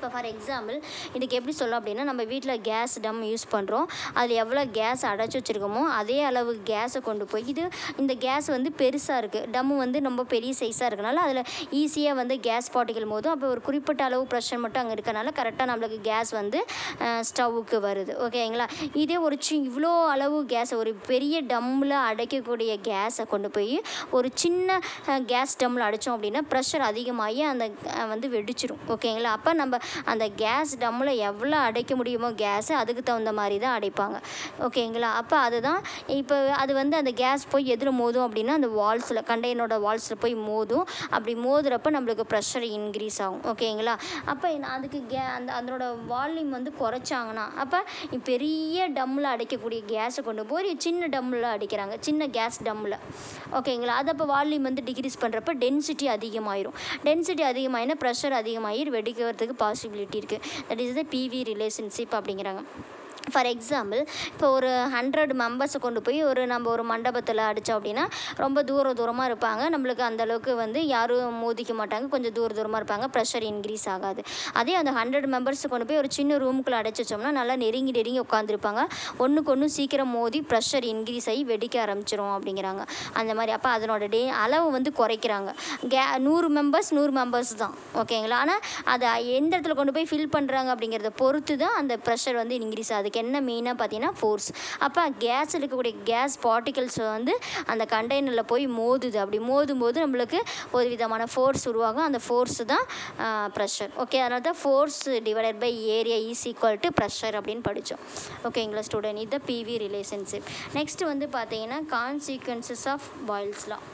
இப்போ ஃபார் எக்ஸாம்பிள் இதுக்கு எப்படி சொல்லலாம் அப்படின்னா, நம்ம வீட்டில் கேஸ் டம் யூஸ் பண்ணுறோம். அதில் எவ்வளோ கேஸ் அடைச்சி வச்சுருக்கோமோ அதே அளவு கேஸை கொண்டு போய், இது இந்த கேஸ் வந்து பெருசாக இருக்குது, டம்மு வந்து ரொம்ப பெரிய சைஸாக இருக்கனால அதில் ஈஸியாக வந்து கேஸ் பார்ட்டிகள் போதும். அப்போ ஒரு குறிப்பிட்ட அளவு ப்ரெஷர் மட்டும் அங்கே இருக்கனால கரெக்டாக நம்மளுக்கு கேஸ் வந்து ஸ்டவ்வுக்கு வருது. ஓகேங்களா. இதே ஒரு சி இவ்வளோ அளவு கேஸ் ஒரு பெரிய டம்மில் அடைக்கக்கூடிய கேஸை கொண்டு போய் ஒரு சின்ன கேஸ் டம்மில் அடைச்சோம் அப்படின்னா ப்ரெஷர் அதிகமாகி அந்த வந்து வெடிச்சிடும். ஓகேங்களா. அப்போ நம்ம அந்த கேஸ் டம்மில் எவ்வளோ அடைக்க முடியுமோ கேஸை அதுக்கு தகுந்த மாதிரி தான் அடைப்பாங்க. ஓகேங்களா. அப்போ அதுதான் இப்போ அது வந்து அந்த கேஸ் போய் எதில் மோதும் அப்படின்னா அந்த வால்ஸில், கண்டெய்னரோட வால்ஸில் போய் மோதும். அப்படி மோதுறப்ப நம்மளுக்கு ப்ரெஷர் இன்க்ரீஸ் ஆகும். ஓகேங்களா. அப்போ அதுக்கு கே அந்த அதனோட வால்யூம் வந்து குறைச்சாங்கன்னா, அப்போ பெரிய டம்மில் அடைக்கக்கூடிய கேஸை கொண்டு போய் சின்ன டம்மில் அடிக்கிறாங்க, சின்ன கேஸ் டம்மில். ஓகேங்களா. அது அப்போ வால்யூம் வந்து டிக்ரீஸ் பண்ணுறப்ப டென்சிட்டி அதிகமாயிரும். டென்சிட்டி அதிகமாகினா ப்ரெஷர் அதிகமாகி வெடிக்கிறதுக்கு பாசிபிலிட்டி இருக்குது. That is the PV relationship அப்படிங்கிறாங்க. ஃபார் எக்ஸாம்பிள் இப்போ ஒரு ஹண்ட்ரட் மெம்பர்ஸை கொண்டு போய் ஒரு நம்ம ஒரு மண்டபத்தில் அடித்தோம் அப்படின்னா ரொம்ப தூர தூரமாக இருப்பாங்க, நம்மளுக்கு அந்தளவுக்கு வந்து யாரும் மோதிக்க மாட்டாங்க, கொஞ்சம் தூர தூரமாக இருப்பாங்க, ப்ரெஷர் இன்க்ரீஸ் ஆகாது. அதே அந்த ஹண்ட்ரட் மெம்பர்ஸை கொண்டு போய் ஒரு சின்ன ரூமுக்குள்ளே அடைச்சி வச்சோம்னா நல்லா நெருங்கி நெருங்கி உட்காந்துருப்பாங்க, ஒன்றுக்கு ஒன்று சீக்கிரம் மோதி ப்ரெஷர் இன்க்ரீஸ் ஆகி வெடிக்க ஆரம்பிச்சிரும் அப்படிங்கிறாங்க. அந்த மாதிரி அப்போ அதனோட டே அளவு வந்து குறைக்கிறாங்க. கே நூறு மெம்பர்ஸ் நூறு மெம்பர்ஸ் தான். ஓகேங்களா. ஆனால் அதை எந்த இடத்துல கொண்டு போய் ஃபில் பண்ணுறாங்க அப்படிங்கிறத பொறுத்து தான் அந்த ப்ரெஷர் வந்து இன்க்ரீஸ் ஆகுது. என்ன மெயினாக பார்த்தீங்கன்னா ஃபோர்ஸ். அப்போ கேஸ் இருக்கக்கூடிய கேஸ் பார்ட்டிகல்ஸ் வந்து அந்த கண்டெய்னரில் போய் மோதுது. அப்படி மோதும் போது நம்மளுக்கு ஒரு விதமான ஃபோர்ஸ் உருவாகும். அந்த ஃபோர்ஸ் தான் ப்ரெஷர். ஓகே. அதனால தான் force divided by area is equal to pressure அப்படின்னு படித்தோம். ஓகேங்களா ஸ்டூடெண்ட். இது பிவி ரிலேஷன்ஷிப். நெக்ஸ்ட் வந்து பார்த்தீங்கன்னா consequences of Boyle's law.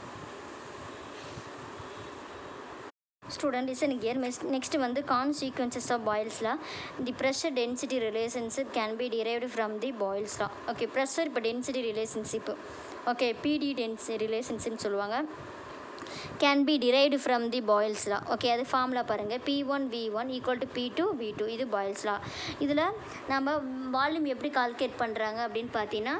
Student, listen here. Next one, the consequences of Boyle's law. The pressure density relationship can be derived from the Boyle's law. Okay, pressure density relationship. Okay, P D density relationship சொல்லுவாங்க. Can be derived from the Boyle's law. Okay, அது ஃபார்முலா பாருங்கள். P one V one equal to P two V two. இது Boyle's law. இதில் நம்ம வால்யூம் எப்படி கால்குலேட் பண்ணுறாங்க அப்படின்னு பார்த்தீங்கன்னா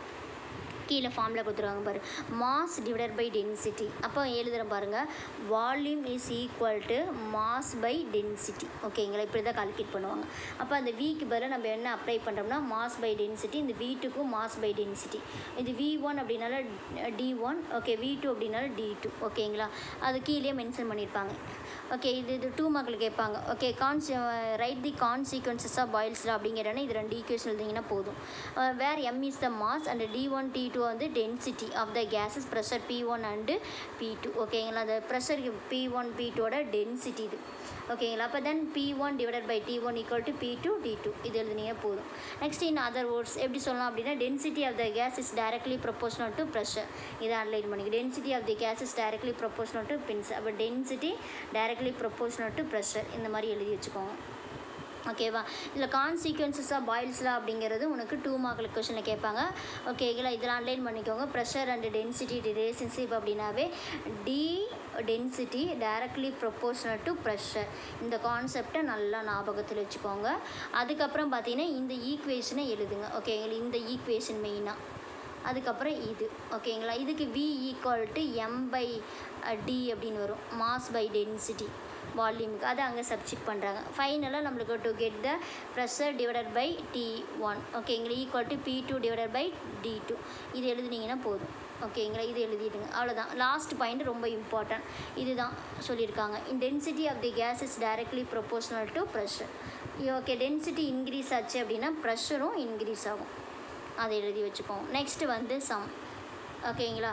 கீழே ஃபார்மில் கொடுத்துருவாங்க பாரு, மாஸ் டிவைடட் பை டென்சிட்டி. அப்போ எழுதுகிறேன் பாருங்கள், volume is equal to mass by density. ஓகேங்களா. இப்படி தான் கால்குலேட் பண்ணுவாங்க. அப்போ அந்த விக்கு பதிலாக நம்ம என்ன அப்ளை பண்ணுறோம்னா மாஸ் பை டென்சிட்டி. இந்த வி டூக்கும் மாஸ் பை டென்சிட்டி. இது வி ஒன் அப்படின்னால D one. Okay. V two அப்படின்னால டி டூ. ஓகேங்களா. அது கீழே மென்ஷன் பண்ணியிருப்பாங்க. ஓகே. இது இது டூ மார்க்கில் கேட்பாங்க. ஓகே. கான்ஸ் write the consequences of Boyle's law அப்படிங்கிறனா இது ரெண்டு ஈக்குவேஷன் எழுதிங்கன்னா போதும். Where M is the mass and D one D two வந்து density of the gases, pressure P one and P two. ஓகேங்களா. அந்த ப்ரெஷர் பி ஒன் பி டூவோட டென்சிட்டி இது. ஓகேங்களா. அப்போ then P one divided by D one equal to P two D two. இது எழுதுனீங்க போதும். நெக்ஸ்ட் இன் அதர் வேர்ட்ஸ் எப்படி சொல்லலாம் அப்படின்னா, density of the gas is directly proportional to pressure. இதை அனலைன் பண்ணிக்க. Density of the gas is directly proportional to pins. அப்போ density directly proportional to pressure. இந்த மாதிரி எழுதி வச்சுக்கோங்க. ஓகேவா. இதில் கான்சிக்வன்சஸ் ஆஃப் பாயில்ஸ் லா அப்படிங்கிறது உனக்கு டூ மார்க்கில் கொஷனில் கேட்பாங்க. ஓகேங்களா. இதில் அன்லைன் பண்ணிக்கோங்க. ப்ரெஷர் அண்ட் டென்சிட்டி ரிலேஷன்ஷிப் அப்படின்னாவே D density directly proportional to pressure. இந்த கான்செப்டை நல்லா ஞாபகத்தில் வச்சுக்கோங்க. அதுக்கப்புறம் பார்த்தீங்கன்னா இந்த ஈக்குவேஷனை எழுதுங்க. ஓகேங்களா. இந்த ஈக்குவேஷன் மெயினாக. அதுக்கப்புறம் இது. ஓகேங்களா. இதுக்கு V equal to M by D அப்படின்னு வரும், மாஸ் பை டென்சிட்டி வால்யூமுக்கு. அதை அங்கே சப்ஸ்டிட் பண்ணுறாங்க. ஃபைனலாக நம்மளுக்கு to get the pressure divided by D one. ஓகேங்களா. Equal to P two divided by D two. இது எழுதுனீங்கன்னா போதும். ஓகேங்களா. இது எழுதிடுங்க. அவ்வளோதான். லாஸ்ட் பாயிண்ட் ரொம்ப இம்பார்ட்டன்ட். இதுதான் சொல்லியிருக்காங்க. In density of the gas is directly proportional to pressure. Okay. Density increase ஆச்சு அப்படின்னா ப்ரெஷரும் இன்க்ரீஸ் ஆகும். அதை எழுதி வச்சுப்போம். நெக்ஸ்ட்டு வந்து சம். ஓகேங்களா.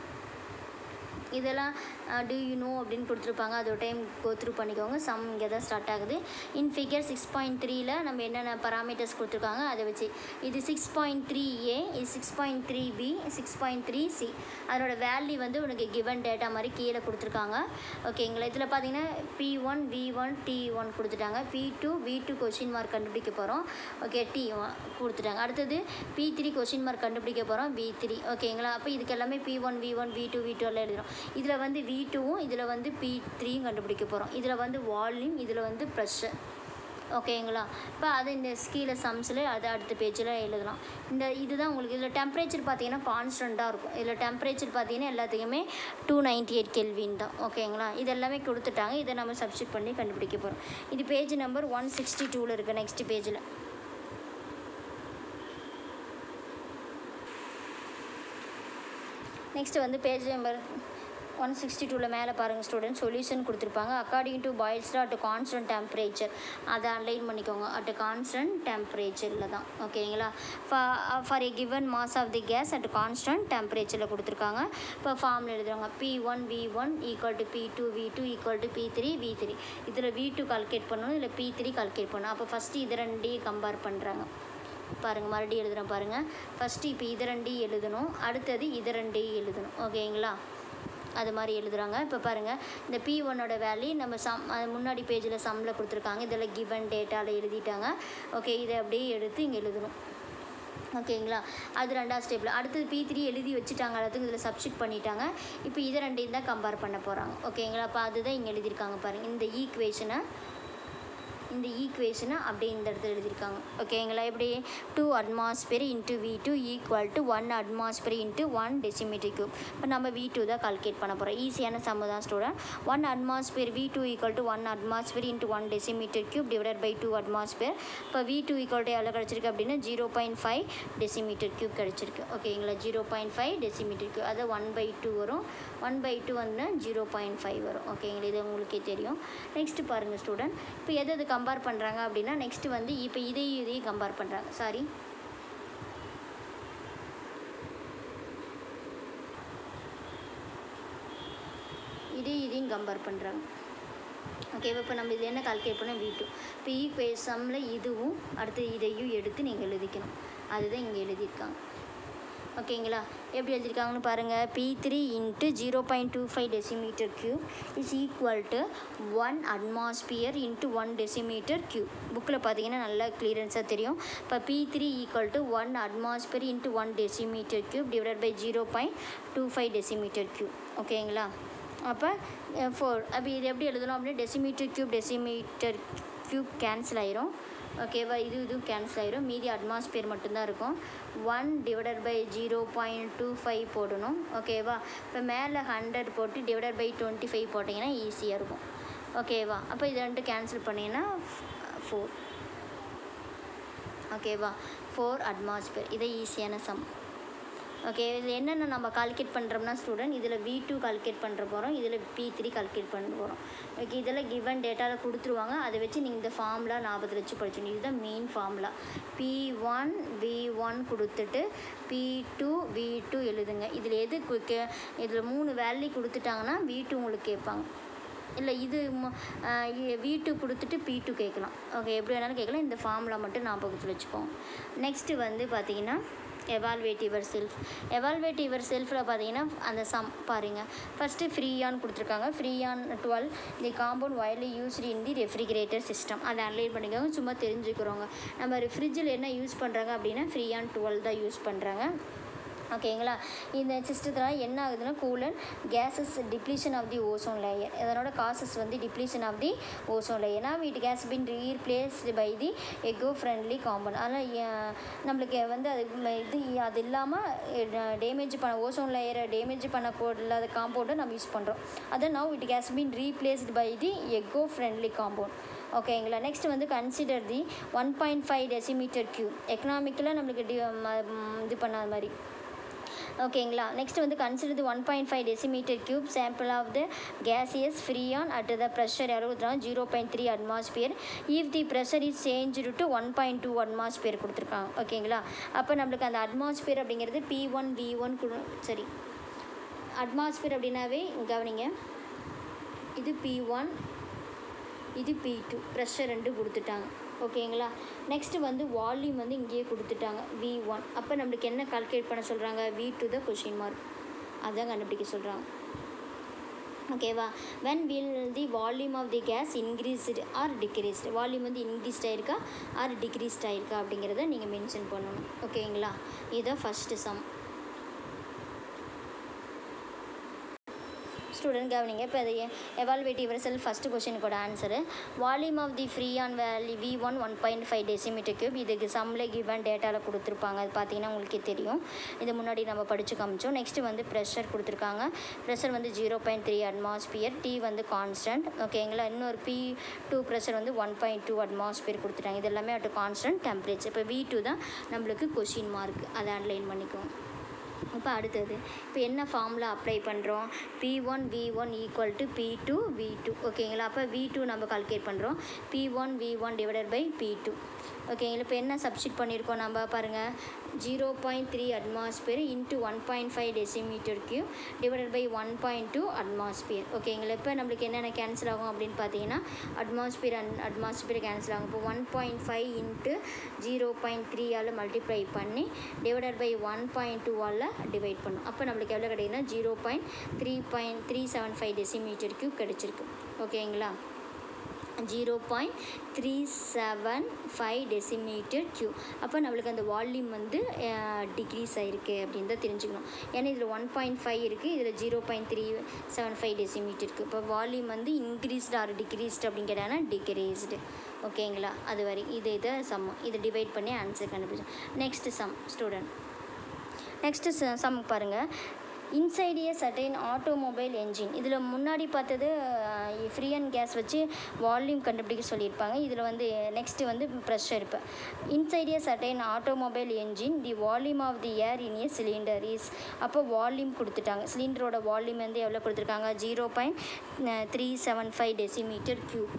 இதெல்லாம் டூ யூ நோ அப்படின்னு கொடுத்துருப்பாங்க. அது ஒரு டைம் கோ த்ரூ பண்ணிக்கோங்க. சம் இங்கே தான் ஸ்டார்ட் ஆகுது. இன் ஃபிகர் சிக்ஸ் பாயிண்ட் த்ரீல நம்ம என்னென்ன பராமீட்டர்ஸ் கொடுத்துருக்காங்க அதை வச்சு இது சிக்ஸ் பாயிண்ட் த்ரீ ஏ, இது six point three B, six point three C. அதோட வேல்யூ வந்து உனக்கு கிவன் டேட்டா மாதிரி கீழே கொடுத்துருக்காங்க. ஓகேங்களா. இதில் பார்த்தீங்கன்னா P one V one T one கொடுத்துட்டாங்க. P two V two question mark கண்டுபிடிக்க போகிறோம். ஓகே. டி ஒன் கொடுத்துட்டாங்க. அடுத்தது பி த்ரீ கொஷின் மார்க் கண்டுபிடிக்க போகிறோம். P three. ஓகேங்களா. அப்போ இதுக்கு எல்லாமே P one V one V two V two எல்லாம் எழுதுகிறோம். இதில் வந்து வி டூவும் இதில் வந்து பி த்ரீயும் கண்டுபிடிக்க போகிறோம். இதில் வந்து வால்யூம், இதில் வந்து ப்ரெஷர். ஓகேங்களா. இப்போ அது இந்த கீழே சம்ஸில் அதை அடுத்த பேஜில் எழுதலாம். இந்த இதுதான் உங்களுக்கு இதில் டெம்பரேச்சர் பார்த்தீங்கன்னா கான்ஸ்டண்ட்டாக இருக்கும். இதில் டெம்பரேச்சர் பார்த்தீங்கன்னா எல்லாத்துக்குமே டூ நைன்ட்டி எயிட் கெல்வின் தான். ஓகேங்களா. இது எல்லாமே கொடுத்துட்டாங்க. இதை நம்ம சப்ஸ்டிட் பண்ணி கண்டுபிடிக்க போகிறோம். இது பேஜ் நம்பர் ஒன் சிக்ஸ்டி டூவில் இருக்குது. நெக்ஸ்ட் பேஜில் நெக்ஸ்ட் வந்து பேஜ் நம்பர் ஒன் சிக்ஸ்டி டூவில் மேலே பாருங்கள் ஸ்டூடெண்ட் சொல்யூஷன் கொடுத்துருப்பாங்க. According to Boyle's at constant temperature அதை அன்லைன் பண்ணிக்கோங்க. அட் கான்ஸ்டன்ட் டெம்பரேச்சரில் தான். ஓகேங்களா. For a given mass of the gas at constant டெம்பரேச்சரில் கொடுத்துருக்காங்க. இப்போ ஃபார்மில் எழுதுறாங்க P one V one equal to P two V two equal to P three V three. இதில் வி டூ கால்குலேட் பண்ணணும், இதில் பி த்ரீ கால்குலேட் பண்ணணும். அப்போ ஃபஸ்ட்டு இது ரெண்டையும் கம்பேர் பண்ணுறாங்க. பாருங்கள் மறுபடியும் எழுதுகிறேன் பாருங்கள். ஃபஸ்ட்டு இப்போ இது ரெண்டையும் எழுதணும், அடுத்தது இது ரெண்டையும் எழுதணும். ஓகேங்களா. அது மாதிரி எழுதுகிறாங்க. இப்போ பாருங்கள் இந்த பி ஒன்னோட வேல்யூ நம்ம சம் முன்னாடி பேஜில் சம்மில் கொடுத்துருக்காங்க. இதில் கிவன் டேட்டாவில் எழுதிட்டாங்க. ஓகே இதை அப்படியே எடுத்து இங்கே எழுதணும். ஓகேங்களா. அது ரெண்டாவது ஸ்டெப்பில் அடுத்தது பி த்ரீ எழுதி வச்சுட்டாங்க, எல்லாத்துக்கும் இதில் சப்ஸ்டிட் பண்ணிட்டாங்க. இப்போ இது ரெண்டையும் தான் கம்பேர் பண்ண போகிறாங்க. ஓகேங்களா. அப்போ அதுதான் இங்கே எழுதியிருக்காங்க பாருங்கள். இந்த ஈக்குவேஷனை இந்த ஈக்குவேஷனை அப்படியே இந்த இடத்துல எழுதியிருக்காங்க. ஓகேங்களா. எப்படி two atmosphere into V two equal to one atmosphere into one decimetre cube. இப்போ நம்ம வி டூ தான் கால்குலேட் பண்ண போகிறோம். ஈஸியான சம்மு தான் student. One atmosphere V two equal to one atmosphere into one decimetre cube divided by two atmosphere. இப்போ வி டூ ஈக்குவல் டு எவ்வளோ கிடச்சிருக்கு அப்படின்னா zero point five decimetre cube கிடச்சிருக்கு. ஓகேங்களா. Zero point five decimetre cube அதை ஒன் பை டூ வரும். ஒன் பை டூ வந்து ஜீரோ பாயிண்ட் ஃபைவ் வரும். ஓகேங்களா. இது உங்களுக்கே தெரியும். நெக்ஸ்ட்டு பாருங்கள் ஸ்டூடெண்ட். இப்போ எது எது கம்பேர் பண்ணுறாங்க அப்படின்னா நெக்ஸ்ட்டு வந்து இப்போ இதையும் இதையும் கம்பேர் பண்ணுறாங்க. சாரி இதையும் இதையும் கம்பேர் பண்ணுறாங்க. ஓகே இப்போ நம்ம இது என்ன கால்குலேட் பண்ண வி டூ. இப்போ ஈக்குவேஷனில் இதுவும் அடுத்து இதையும் எடுத்து நீங்கள் எழுதிக்கணும். அதுதான் இங்கே எழுதியிருக்காங்க. ஓகேங்களா. எப்படி எழுதியிருக்காங்கன்னு பாருங்கள். P three into zero point two five decimetre cube is equal to one atmosphere into one decimetre cube. புக்கில் பார்த்தீங்கன்னா நல்லா கிளியரன்ஸாக தெரியும். இப்போ P three equal to one atmosphere into one decimetre cube divide by zero point two five decimetre cube. ஓகேங்களா. அப்போ ஃபோர் அப்போ இது எப்படி எழுதணும் அப்படின்னா decimetre cube decimetre cube cancel ஆயிரும். ஓகேவா. இது இதுவும் கேன்சல் ஆயிரும். மீதி அட்மாஸ்பியர் மட்டும்தான் இருக்கும். One divided by zero point two five போடணும். ஓகேவா. இப்போ மேலே ஹண்ட்ரட் போட்டு டிவைடட் பை டுவெண்ட்டி ஃபைவ் போட்டிங்கன்னா ஈஸியாக இருக்கும். ஓகேவா. அப்போ இது ரெண்டு கேன்சல் பண்ணிங்கன்னா ஃபோர். ஓகேவா. Four atmosphere. இதை ஈஸியான சம். ஓகே இதில் என்னென்ன நம்ம கால்குலேட் பண்ணுறோம்னா ஸ்டூடெண்ட் இதில் வி டூ கால்குலேட் பண்ணுற போகிறோம், இதில் பி த்ரீ கால்குலேட் பண்ண போகிறோம். ஓகே இதெல்லாம் கிவன் டேட்டாவில் கொடுத்துருவாங்க. அதை வச்சு நீங்கள் இந்த ஃபார்முலா ஞாபகத்தில் வச்சு படிச்சோம். இதுதான் main formula. P one V one கொடுத்துட்டு பி டூ வி டூ எழுதுங்க. இதில் எது கே இதில் மூணு வேல்யூ கொடுத்துட்டாங்கன்னா வி டூ உங்களுக்கு கேட்பாங்க. இல்லை இது வி டூ கொடுத்துட்டு பி டூ கேட்கலாம். ஓகே எப்படி வேணாலும் கேட்கலாம். இந்த ஃபார்முலா மட்டும் ஞாபகத்தில் வச்சுக்கோங்க. நெக்ஸ்ட்டு வந்து பார்த்தீங்கன்னா எவால்வேட் யுவர் செல்ஃப். எவால்வேட் யுவர் செல்ஃபில் பார்த்தீங்கன்னா அந்த சம் பாருங்கள். ஃபஸ்ட்டு ஃப்ரீயான் கொடுத்துருக்காங்க. Freon twelve the compound widely used in the refrigerator system. அதை அனலைஸ் பண்ணிக்கோங்க. சும்மா தெரிஞ்சுக்கிறோங்க. நம்ம ஃப்ரிட்ஜில் என்ன யூஸ் பண்ணுறாங்க அப்படின்னா ஃப்ரீயான் டுவெல் தான் யூஸ் பண்ணுறாங்க. ஓகேங்களா. இந்த சிஸ்டத்தில் என்ன ஆகுதுன்னா coolant gases depletion of the ozone layer. இதனோட காசஸ் வந்து depletion of the ozone layer. நான் it has been replaced by the eco friendly compound. அதனால் நம்மளுக்கு வந்து அது இது அது இல்லாமல் டேமேஜ் பண்ண ஓசோன் லேயரை டேமேஜ் பண்ணக்கூடாத காம்பவுண்டை நம்ம யூஸ் பண்ணுறோம். அதை now it has been replaced by the eco friendly compound. ஓகேங்களா. நெக்ஸ்ட் வந்து consider the one point five decimetre cube. எக்கனாமிக்கலாக நம்மளுக்கு டி இது பண்ணாத மாதிரி. ஓகேங்களா. நெக்ஸ்ட் வந்து consider the one point five decimetre cube sample of the gaseous freon at the pressure எவ்வளோ கொடுத்துருக்காங்க zero point three atmosphere. If the pressure is change to one point two atmosphere கொடுத்துருக்காங்க. ஓகேங்களா. அப்போ நம்மளுக்கு அந்த அட்மாஸ்பியர் அப்படிங்கிறது பி ஒன் வி ஒன் கொடு சரி அட்மாஸ்பியர் அப்படின்னாவே கவனிங்க. இது பி ஒன் இது பி டூ ப்ரெஷர் ரெண்டு கொடுத்துட்டாங்க. ஓகேங்களா. நெக்ஸ்ட்டு வந்து வால்யூம் வந்து இங்கேயே கொடுத்துட்டாங்க வி ஒன். அப்போ நம்மளுக்கு என்ன கால்குலேட் பண்ண சொல்கிறாங்க V two the question mark அதுதான் கண்டுபிடிக்க சொல்கிறாங்க. ஓகேவா. When will the volume of the gas increased or decreased. Volume வந்து இன்க்ரீஸ்ட் ஆகிருக்கா ஆர் டிக்ரீஸ்ட் ஆகிருக்கா அப்படிங்கிறத நீங்கள் மென்ஷன் பண்ணணும். ஓகேங்களா. இதுதான் ஃபஸ்ட்டு சம். ஸ்டூடெண்ட் கவனிங்க. இப்போ அது எவால்வேட்டிவ் ரிசல்ட் ஃபஸ்ட்டு கொஷினுக்கோட answer volume of the freon value V one one point five decimetre cube. இதுக்கு சம்மில் கிவன் டேட்டாவில் கொடுத்துருப்பாங்க. அது பார்த்தீங்கன்னா உங்களுக்கே தெரியும். இது முன்னாடி நம்ம படித்து காமிச்சோம். நெக்ஸ்ட்டு வந்து ப்ரெஷர் கொடுத்துருக்காங்க. ப்ரெஷர் வந்து zero point three atmosphere, T வந்து கான்ஸ்டன்ட். ஓகேங்களா. இன்னொரு பி டூ ப்ரெஷர் வந்து ஒன் பாயிண்ட் டூ அட்மாஸ்பியர் கொடுத்துட்டாங்க. இது எல்லாமே அட் கான்ஸ்டன்ட் டெம்பரேச்சர். இப்போ வி டூ தான் நம்மளுக்கு கொஷின் மார்க். அதை அண்டர்லைன் பண்ணிக்கோங்க. இப்போ அடுத்தது இப்போ என்ன ஃபார்முலா அப்ளை பண்ணுறோம்? P one V one equal to P two V two. ஓகேங்களா. அப்போ வி டூ நம்ம கால்குலேட் பண்ணுறோம். P one V one divided by P two. ஓகேங்களா. இப்போ என்ன சப்ஸ்டிட் பண்ணியிருக்கோம் நம்ம பாருங்கள். Zero point three atmosphere into one point five decimetre cube divided by one point two atmosphere. ஓகேங்களா. இப்போ நம்மளுக்கு என்னென்ன கேன்சல் ஆகும் அப்படின்னு பார்த்தீங்கன்னா அட்மாஸ்பியர் அண்ட் அட்மாஸ்பியர் கேன்சல் ஆகும். இப்போ one point five into zero point த்ரீயால் மல்டிப்ளை பண்ணி டிவைடட் பை ஒன் பாயிண்ட் டூவால் டிவைட் பண்ணும். அப்போ நம்மளுக்கு எவ்வளோ கிடைக்குன்னா zero point three point three seven five decimetre cube கிடச்சிருக்கு. ஓகேங்களா. Zero point three seven five decimetre cube. அப்போ நம்மளுக்கு அந்த வால்யூம் வந்து டிக்ரீஸ் ஆகிருக்கு அப்படின்னு தான் தெரிஞ்சுக்கணும். ஏன்னா இதில் ஒன் பாயிண்ட் ஃபைவ் இருக்குது, இதில் zero point three seven five decimetre இருக்குது. இப்போ வால்யூம் வந்து இன்க்ரீஸ்டு ஆர் டிக்ரீஸ்டு அப்படின்னு கேட்டாங்கன்னா டிக்ரீஸ்டு. ஓகேங்களா. அது வரை இது இதை சம் இதை டிவைட் பண்ணி ஆன்சர் கண்டுபிடிச்சோம். நெக்ஸ்ட்டு சம் ஸ்டூடெண்ட் நெக்ஸ்ட்டு ச சம் பாருங்கள். Inside a certain automobile engine. இதில் முன்னாடி பார்த்தது ஃப்ரீ அண்ட் கேஸ் வச்சு வால்யூம் கண்டுபிடிக்க சொல்லியிருப்பாங்க. இதில் வந்து நெக்ஸ்ட்டு வந்து ப்ரெஷர். இப்போ inside a certain automobile engine the volume of the air in a cylinder is. அப்போ வால்யூம் கொடுத்துட்டாங்க. சிலிண்டரோட வால்யூம் வந்து எவ்வளோ கொடுத்துருக்காங்க? Zero point three seven five decimetre cube.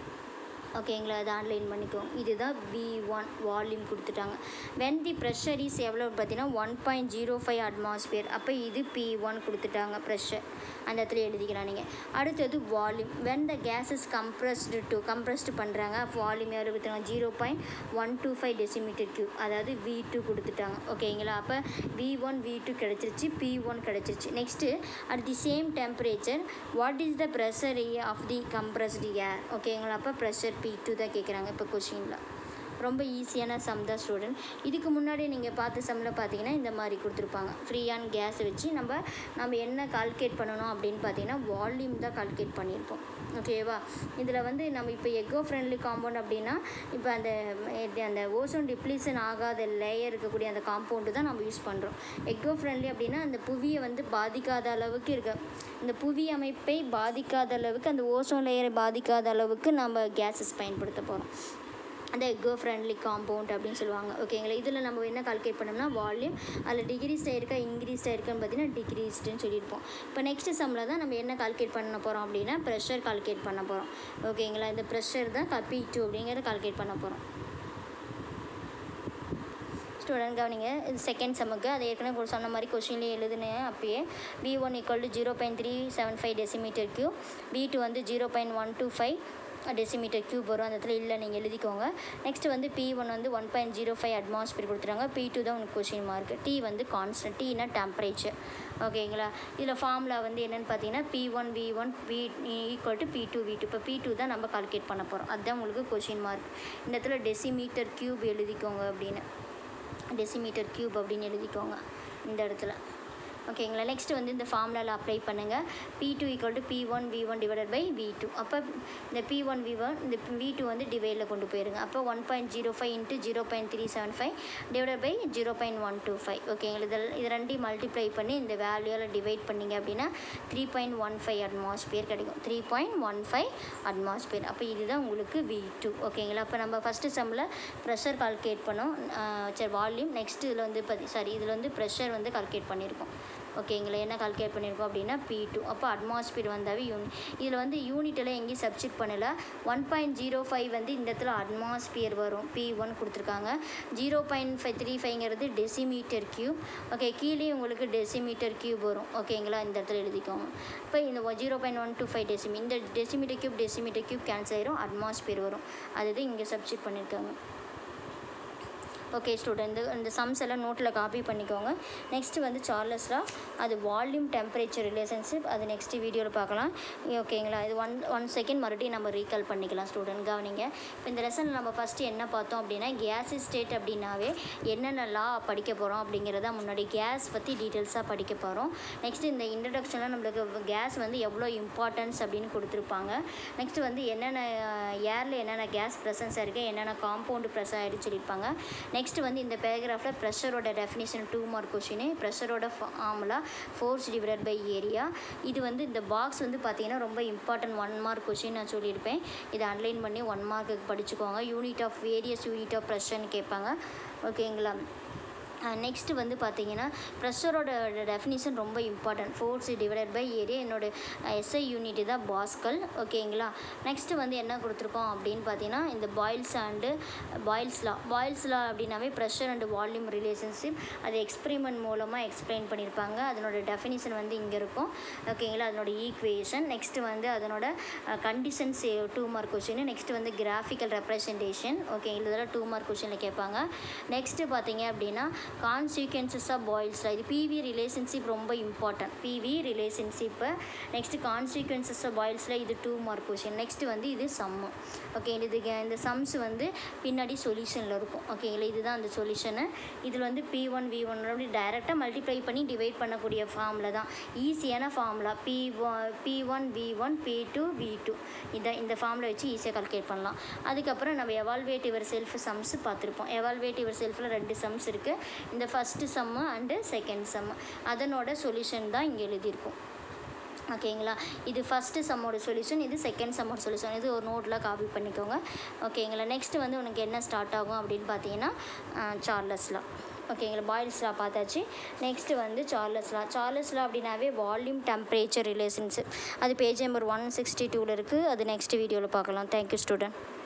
ஓகேங்களா. அதை ஆன்லைன் பண்ணிக்கோங்க. இதுதான் வி ஒன் வால்யூம் கொடுத்துட்டாங்க. வென் தி ப்ரெஷர் இஸ் எவ்வளோ பார்த்தீங்கன்னா one point zero five atmosphere. அப்போ இது பி ஒன் கொடுத்துட்டாங்க ப்ரெஷர். அந்த இடத்துல எழுதிக்கலாம் நீங்கள். அடுத்தது volume. When the gas is compressed to compressed பண்ணுறாங்க. வால்யூம் எவ்வளோ கொடுத்துருக்காங்க? Zero point one two five decimetre cube. அதாவது வி டூ கொடுத்துட்டாங்க. ஓகேங்களா. அப்போ வி ஒன் வி டூ கிடச்சிருச்சு, பி ஒன் கிடச்சிருச்சு. Next at the same temperature what is the pressure of the compressed air. ஓகேங்களா. அப்போ ப்ரெஷர் பி டூ தான் கேட்குறாங்க இப்போ கொஷினில். ரொம்ப ஈஸியான சம் தான் ஸ்டூடெண்ட். இதுக்கு முன்னாடி நீங்கள் பார்த்த சம்மில் பார்த்தீங்கன்னா இந்த மாதிரி கொடுத்துருப்பாங்க. ஃப்ரீ ஆன் கேஸ் வச்சு நம்ம நம்ம என்ன கால்குலேட் பண்ணணும் அப்படின்னு பார்த்தீங்கன்னா வால்யூம் தான் கால்குலேட் பண்ணியிருப்போம். ஓகேவா. இதில் வந்து நம்ம இப்போ எக்கோ ஃப்ரெண்ட்லி காம்பவுண்ட் அப்படின்னா இப்போ அந்த அந்த ஓசோன் டிப்ளீஷன் ஆகாத லேயர் இருக்கக்கூடிய அந்த காம்பவுண்டு தான் நம்ம யூஸ் பண்ணுறோம். எக்கோ ஃப்ரெண்ட்லி அப்படின்னா அந்த புவியை வந்து பாதிக்காத அளவுக்கு இருக்க இந்த புவி அமைப்பை பாதிக்காத அளவுக்கு அந்த ஓசோன் லேயரை பாதிக்காத அளவுக்கு நம்ம கேஸஸ் பயன்படுத்த போகிறோம். அந்த எக்கோ ஃப்ரெண்ட்லி காம்பவுண்ட் அப்படின்னு சொல்லுவாங்க. ஓகேங்களா. இதில் நம்ம என்ன கால்குலேட் பண்ணோம்னா வால்யூம். அதில் டிகிரீஸ் ஆயிருக்கா இன்க்ரீஸ் ஆயிருக்கான்னு பார்த்தீங்கன்னா டிக்ரீஸ்டுன்னு சொல்லியிருப்போம். இப்போ நெக்ஸ்ட் சம்மில் தான் நம்ம என்ன கால்குலேட் பண்ண போகிறோம் அப்படின்னா ப்ரெஷர் கால்குலேட் பண்ண போகிறோம். ஓகேங்களா. இந்த ப்ரெஷர் தான் பி டூ அப்படிங்கிறத கால்குலேட் பண்ண போகிறோம். ஸ்டூடெண்ட் கவனிங்க. இது செகண்ட் சம்முக்கு அதை ஏற்கனவே சொன்ன மாதிரி கொஷின்லேயே எழுதுனேன். அப்பயே V one equal to zero point three seven five decimetre cube, V two வந்து zero point one two five decimetre cube வரும். அந்த இடத்துல இல்லை நீங்கள் எழுதிக்கோங்க. நெக்ஸ்ட் வந்து பி ஒன் வந்து one point zero five atmosphere கொடுத்துருக்காங்க. பி டூ தான் உங்களுக்கு கொஷின் மார்க். டி வந்து கான்ஸ்டன்ட். டீனா டெம்பரேச்சர். ஓகேங்களா. இதில் ஃபார்முலா வந்து என்னென்னு பார்த்தீங்கன்னா P one V one P equal to P two V two. இப்போ பி டூ தான் நம்ம கால்குலேட் பண்ண போகிறோம். அதுதான் உங்களுக்கு கொஷின் மார்க். இந்த இடத்துல டெசிமீட்டர் கியூப் எழுதிக்கோங்க அப்படின்னு டெசிமீட்டர் கியூப் அப்படின்னு எழுதிக்கோங்க இந்த இடத்துல. ஓகேங்களா. நெக்ஸ்ட் வந்து இந்த ஃபார்முலாவில் அப்ளை பண்ணுங்கள். P two equal to P one V one divided by V two. அப்போ இந்த பி ஒன் வி ஒன் இந்த வி டூ வந்து டிவைடில் கொண்டு போயிருங்க. அப்போ one point zero five into zero point three seven five divided by zero point one two five. ஓகேங்களா. இதில் இது ரெண்டையும் மல்டிப்ளை பண்ணி இந்த வேல்யூவில் டிவைட் பண்ணிங்க அப்படின்னா three point one five atmosphere கிடைக்கும். Three point one five atmosphere. அப்போ இதுதான் உங்களுக்கு வி டூ. ஓகேங்களா. அப்போ நம்ம ஃபஸ்ட்டு சம்மில் ப்ரெஷர் கால்குலேட் பண்ணோம். சரி வால்யூம். நெக்ஸ்ட்டு இதில் வந்து பதி சாரி இதில் வந்து ப்ரெஷர் வந்து கால்குலேட் பண்ணியிருக்கோம். ஓகேங்களா. என்ன கால்குலேட் பண்ணியிருக்கோம் அப்படின்னா பி டூ. அப்போ அட்மாஸ்பியர் வந்தாவே யூனிட். இதில் வந்து யூனிட்டெல்லாம் எங்கேயும் சப்ஸ்டிட் பண்ணலை. ஒன் பாயிண்ட் ஜீரோ ஃபைவ் வந்து இந்த இடத்துல அட்மாஸ்பியர் வரும். பி ஒன் கொடுத்துருக்காங்க. ஜீரோ பாயிண்ட் ஃபைவ் த்ரீ ஃபைவ்ங்கிறது டெசிமீட்டர் கியூப். ஓகே. கீழே உங்களுக்கு டெசிமீட்டர் கியூப் வரும். ஓகேங்களா. இந்த இடத்துல எழுதிக்கோங்க. இப்போ இந்த zero point one two five டெசிமி இந்த decimetre cube decimetre cube cancel ஆயிரும். அட்மாஸ்பியர் வரும். அதுதான் இங்கே சப்ஸ்டிட் பண்ணியிருக்காங்க. ஓகே ஸ்டூடெண்ட், இந்த சம்ஸ் எல்லாம் நோட்டில் காப்பி பண்ணிக்கோங்க. நெக்ஸ்ட்டு வந்து சார்லஸ் லா, அது வால்யூம் டெம்பரேச்சர் ரிலேஷன்ஷிப், அது நெக்ஸ்ட் வீடியோவில் பார்க்கலாம். ஓகேங்களா? இது ஒன் ஒன் செகண்ட் மறுபடியும் நம்ம ரீகால் பண்ணிக்கலாம் ஸ்டூடெண்ட், கவனிங்க. இப்போ இந்த லெசன் நம்ம ஃபஸ்ட்டு என்ன பார்த்தோம் அப்படின்னா, கேஸ் ஸ்டேட் அப்படின்னாவே என்னென்ன லா படிக்க போகிறோம் அப்படிங்கிறத முன்னாடி கேஸ் பற்றி டீட்டெயில்ஸாக படிக்க போகிறோம். நெக்ஸ்ட்டு இந்த இன்ட்ரடக்ஷனில் நம்மளுக்கு கேஸ் வந்து எவ்வளோ இம்பார்ட்டன்ஸ் அப்படின்னு கொடுத்துருப்பாங்க. நெக்ஸ்ட்டு வந்து என்னென்ன ஏரில் என்னென்ன கேஸ் ப்ரெசன்ஸ் இருக்குது, என்னென்ன காம்பவுண்டு ப்ரெஸ் ஆகிடுன்னு சொல்லியிருப்பாங்க. நெக்ஸ்ட்டு வந்து இந்த பேராகிராஃபில் ப்ரெஷரோட டெஃபினிஷன் டூ மார்க் கொஷின், ப்ரெஷரோட formula force divided by area. இது வந்து இந்த பாக்ஸ் வந்து பார்த்திங்கன்னா ரொம்ப இம்பார்ட்டன்ட் ஒன் மார்க் கொஷின் நான் சொல்லியிருப்பேன். இதை அன்லைன் பண்ணி ஒன் மார்க்குக்கு படிச்சுக்கோங்க. Unit of various unit of ப்ரெஷர்னு கேட்பாங்க. ஓகேங்களா? நெக்ஸ்ட்டு வந்து பார்த்திங்கன்னா ப்ரெஷரோட டெஃபினிஷன் ரொம்ப important. Force divided by area, என்னோட எஸ்ஐ யூனிட் தான் பாஸ்கல். ஓகேங்களா? நெக்ஸ்ட்டு வந்து என்ன கொடுத்துருக்கோம் அப்படின்னு பார்த்தீங்கன்னா, இந்த Boyle's and Boyle's law. Boyle's law அப்படின்னாவே ப்ரெஷர் அண்டு வால்யூம் ரிலேஷன்ஷிப், அது எக்ஸ்பெரிமெண்ட் மூலமாக எக்ஸ்பிளைன் பண்ணியிருப்பாங்க. அதனோட டெஃபினிஷன் வந்து இங்கே இருக்கும். ஓகேங்களா? அதனோட ஈக்குவேஷன். நெக்ஸ்ட்டு வந்து அதனோட conditions two mark question. Next வந்து கிராஃபிக்கல் ரெப்ரசன்டேஷன். ஓகே, இதெல்லாம் டூ மார்க் கொஷினில் கேட்பாங்க. நெக்ஸ்ட்டு பார்த்தீங்க அப்படின்னா கான்சிக்வன்சஸ் ஆஃப் பாயில்ஸ் லா. இது பிவி ரிலேஷன்ஷிப் ரொம்ப important. P V relationship. Next consequences of Boyle's law, இது டூ மார்க் கொஷின். நெக்ஸ்ட்டு வந்து இது சம்மு. ஓகே, இது இந்த சம்ஸ் வந்து பின்னாடி சொல்யூஷனில் இருக்கும். ஓகேங்களா? இதுதான் அந்த சொல்யூஷனு. இதில் வந்து பி ஒன் வி ஒன் அப்படி டைரெக்டாக மல்டிப்ளை பண்ணி டிவைட் பண்ணக்கூடிய ஃபார்முலா தான். ஈஸியான formula. P one P one V one P two V two. இதை இந்த ஃபார்முலா வச்சு ஈஸியாக கால்குலேட் பண்ணலாம். அதுக்கப்புறம் நம்ம எவால்வேட் யுவர் செல்ஃப் சம்ஸ் பார்த்துருப்போம். எவால்வேட் யுவர் செல்ஃபில் ரெண்டு சம்ஸ் இருக்குது. இந்த first sum and second sum, அதனோட சொல்யூஷன் தான் இங்கே எழுதியிருக்கும். ஓகேங்களா? இது ஃபஸ்ட்டு சம்மோட சொல்யூஷன், இது செகண்ட் சம்மோட சொல்யூஷன். இது ஒரு நோட்டில் காப்பி பண்ணிக்கோங்க. ஓகேங்களா? நெக்ஸ்ட்டு வந்து உனக்கு என்ன ஸ்டார்ட் ஆகும் அப்படின்னு பார்த்தீங்கன்னா, சார்லஸ் லா. ஓகேங்களா? பாயில்ஸ் லா பார்த்தாச்சு. நெக்ஸ்ட்டு வந்து சார்லஸ் லா. சார்லஸ் லா அப்படின்னாவே வால்யூம் டெம்பரேச்சர் ரிலேஷன்ஷிப், அது பேஜ் நம்பர் ஒன் சிக்ஸ்டி டூவில் இருக்குது. அது நெக்ஸ்ட் வீடியோவில் பார்க்கலாம். Thank you student.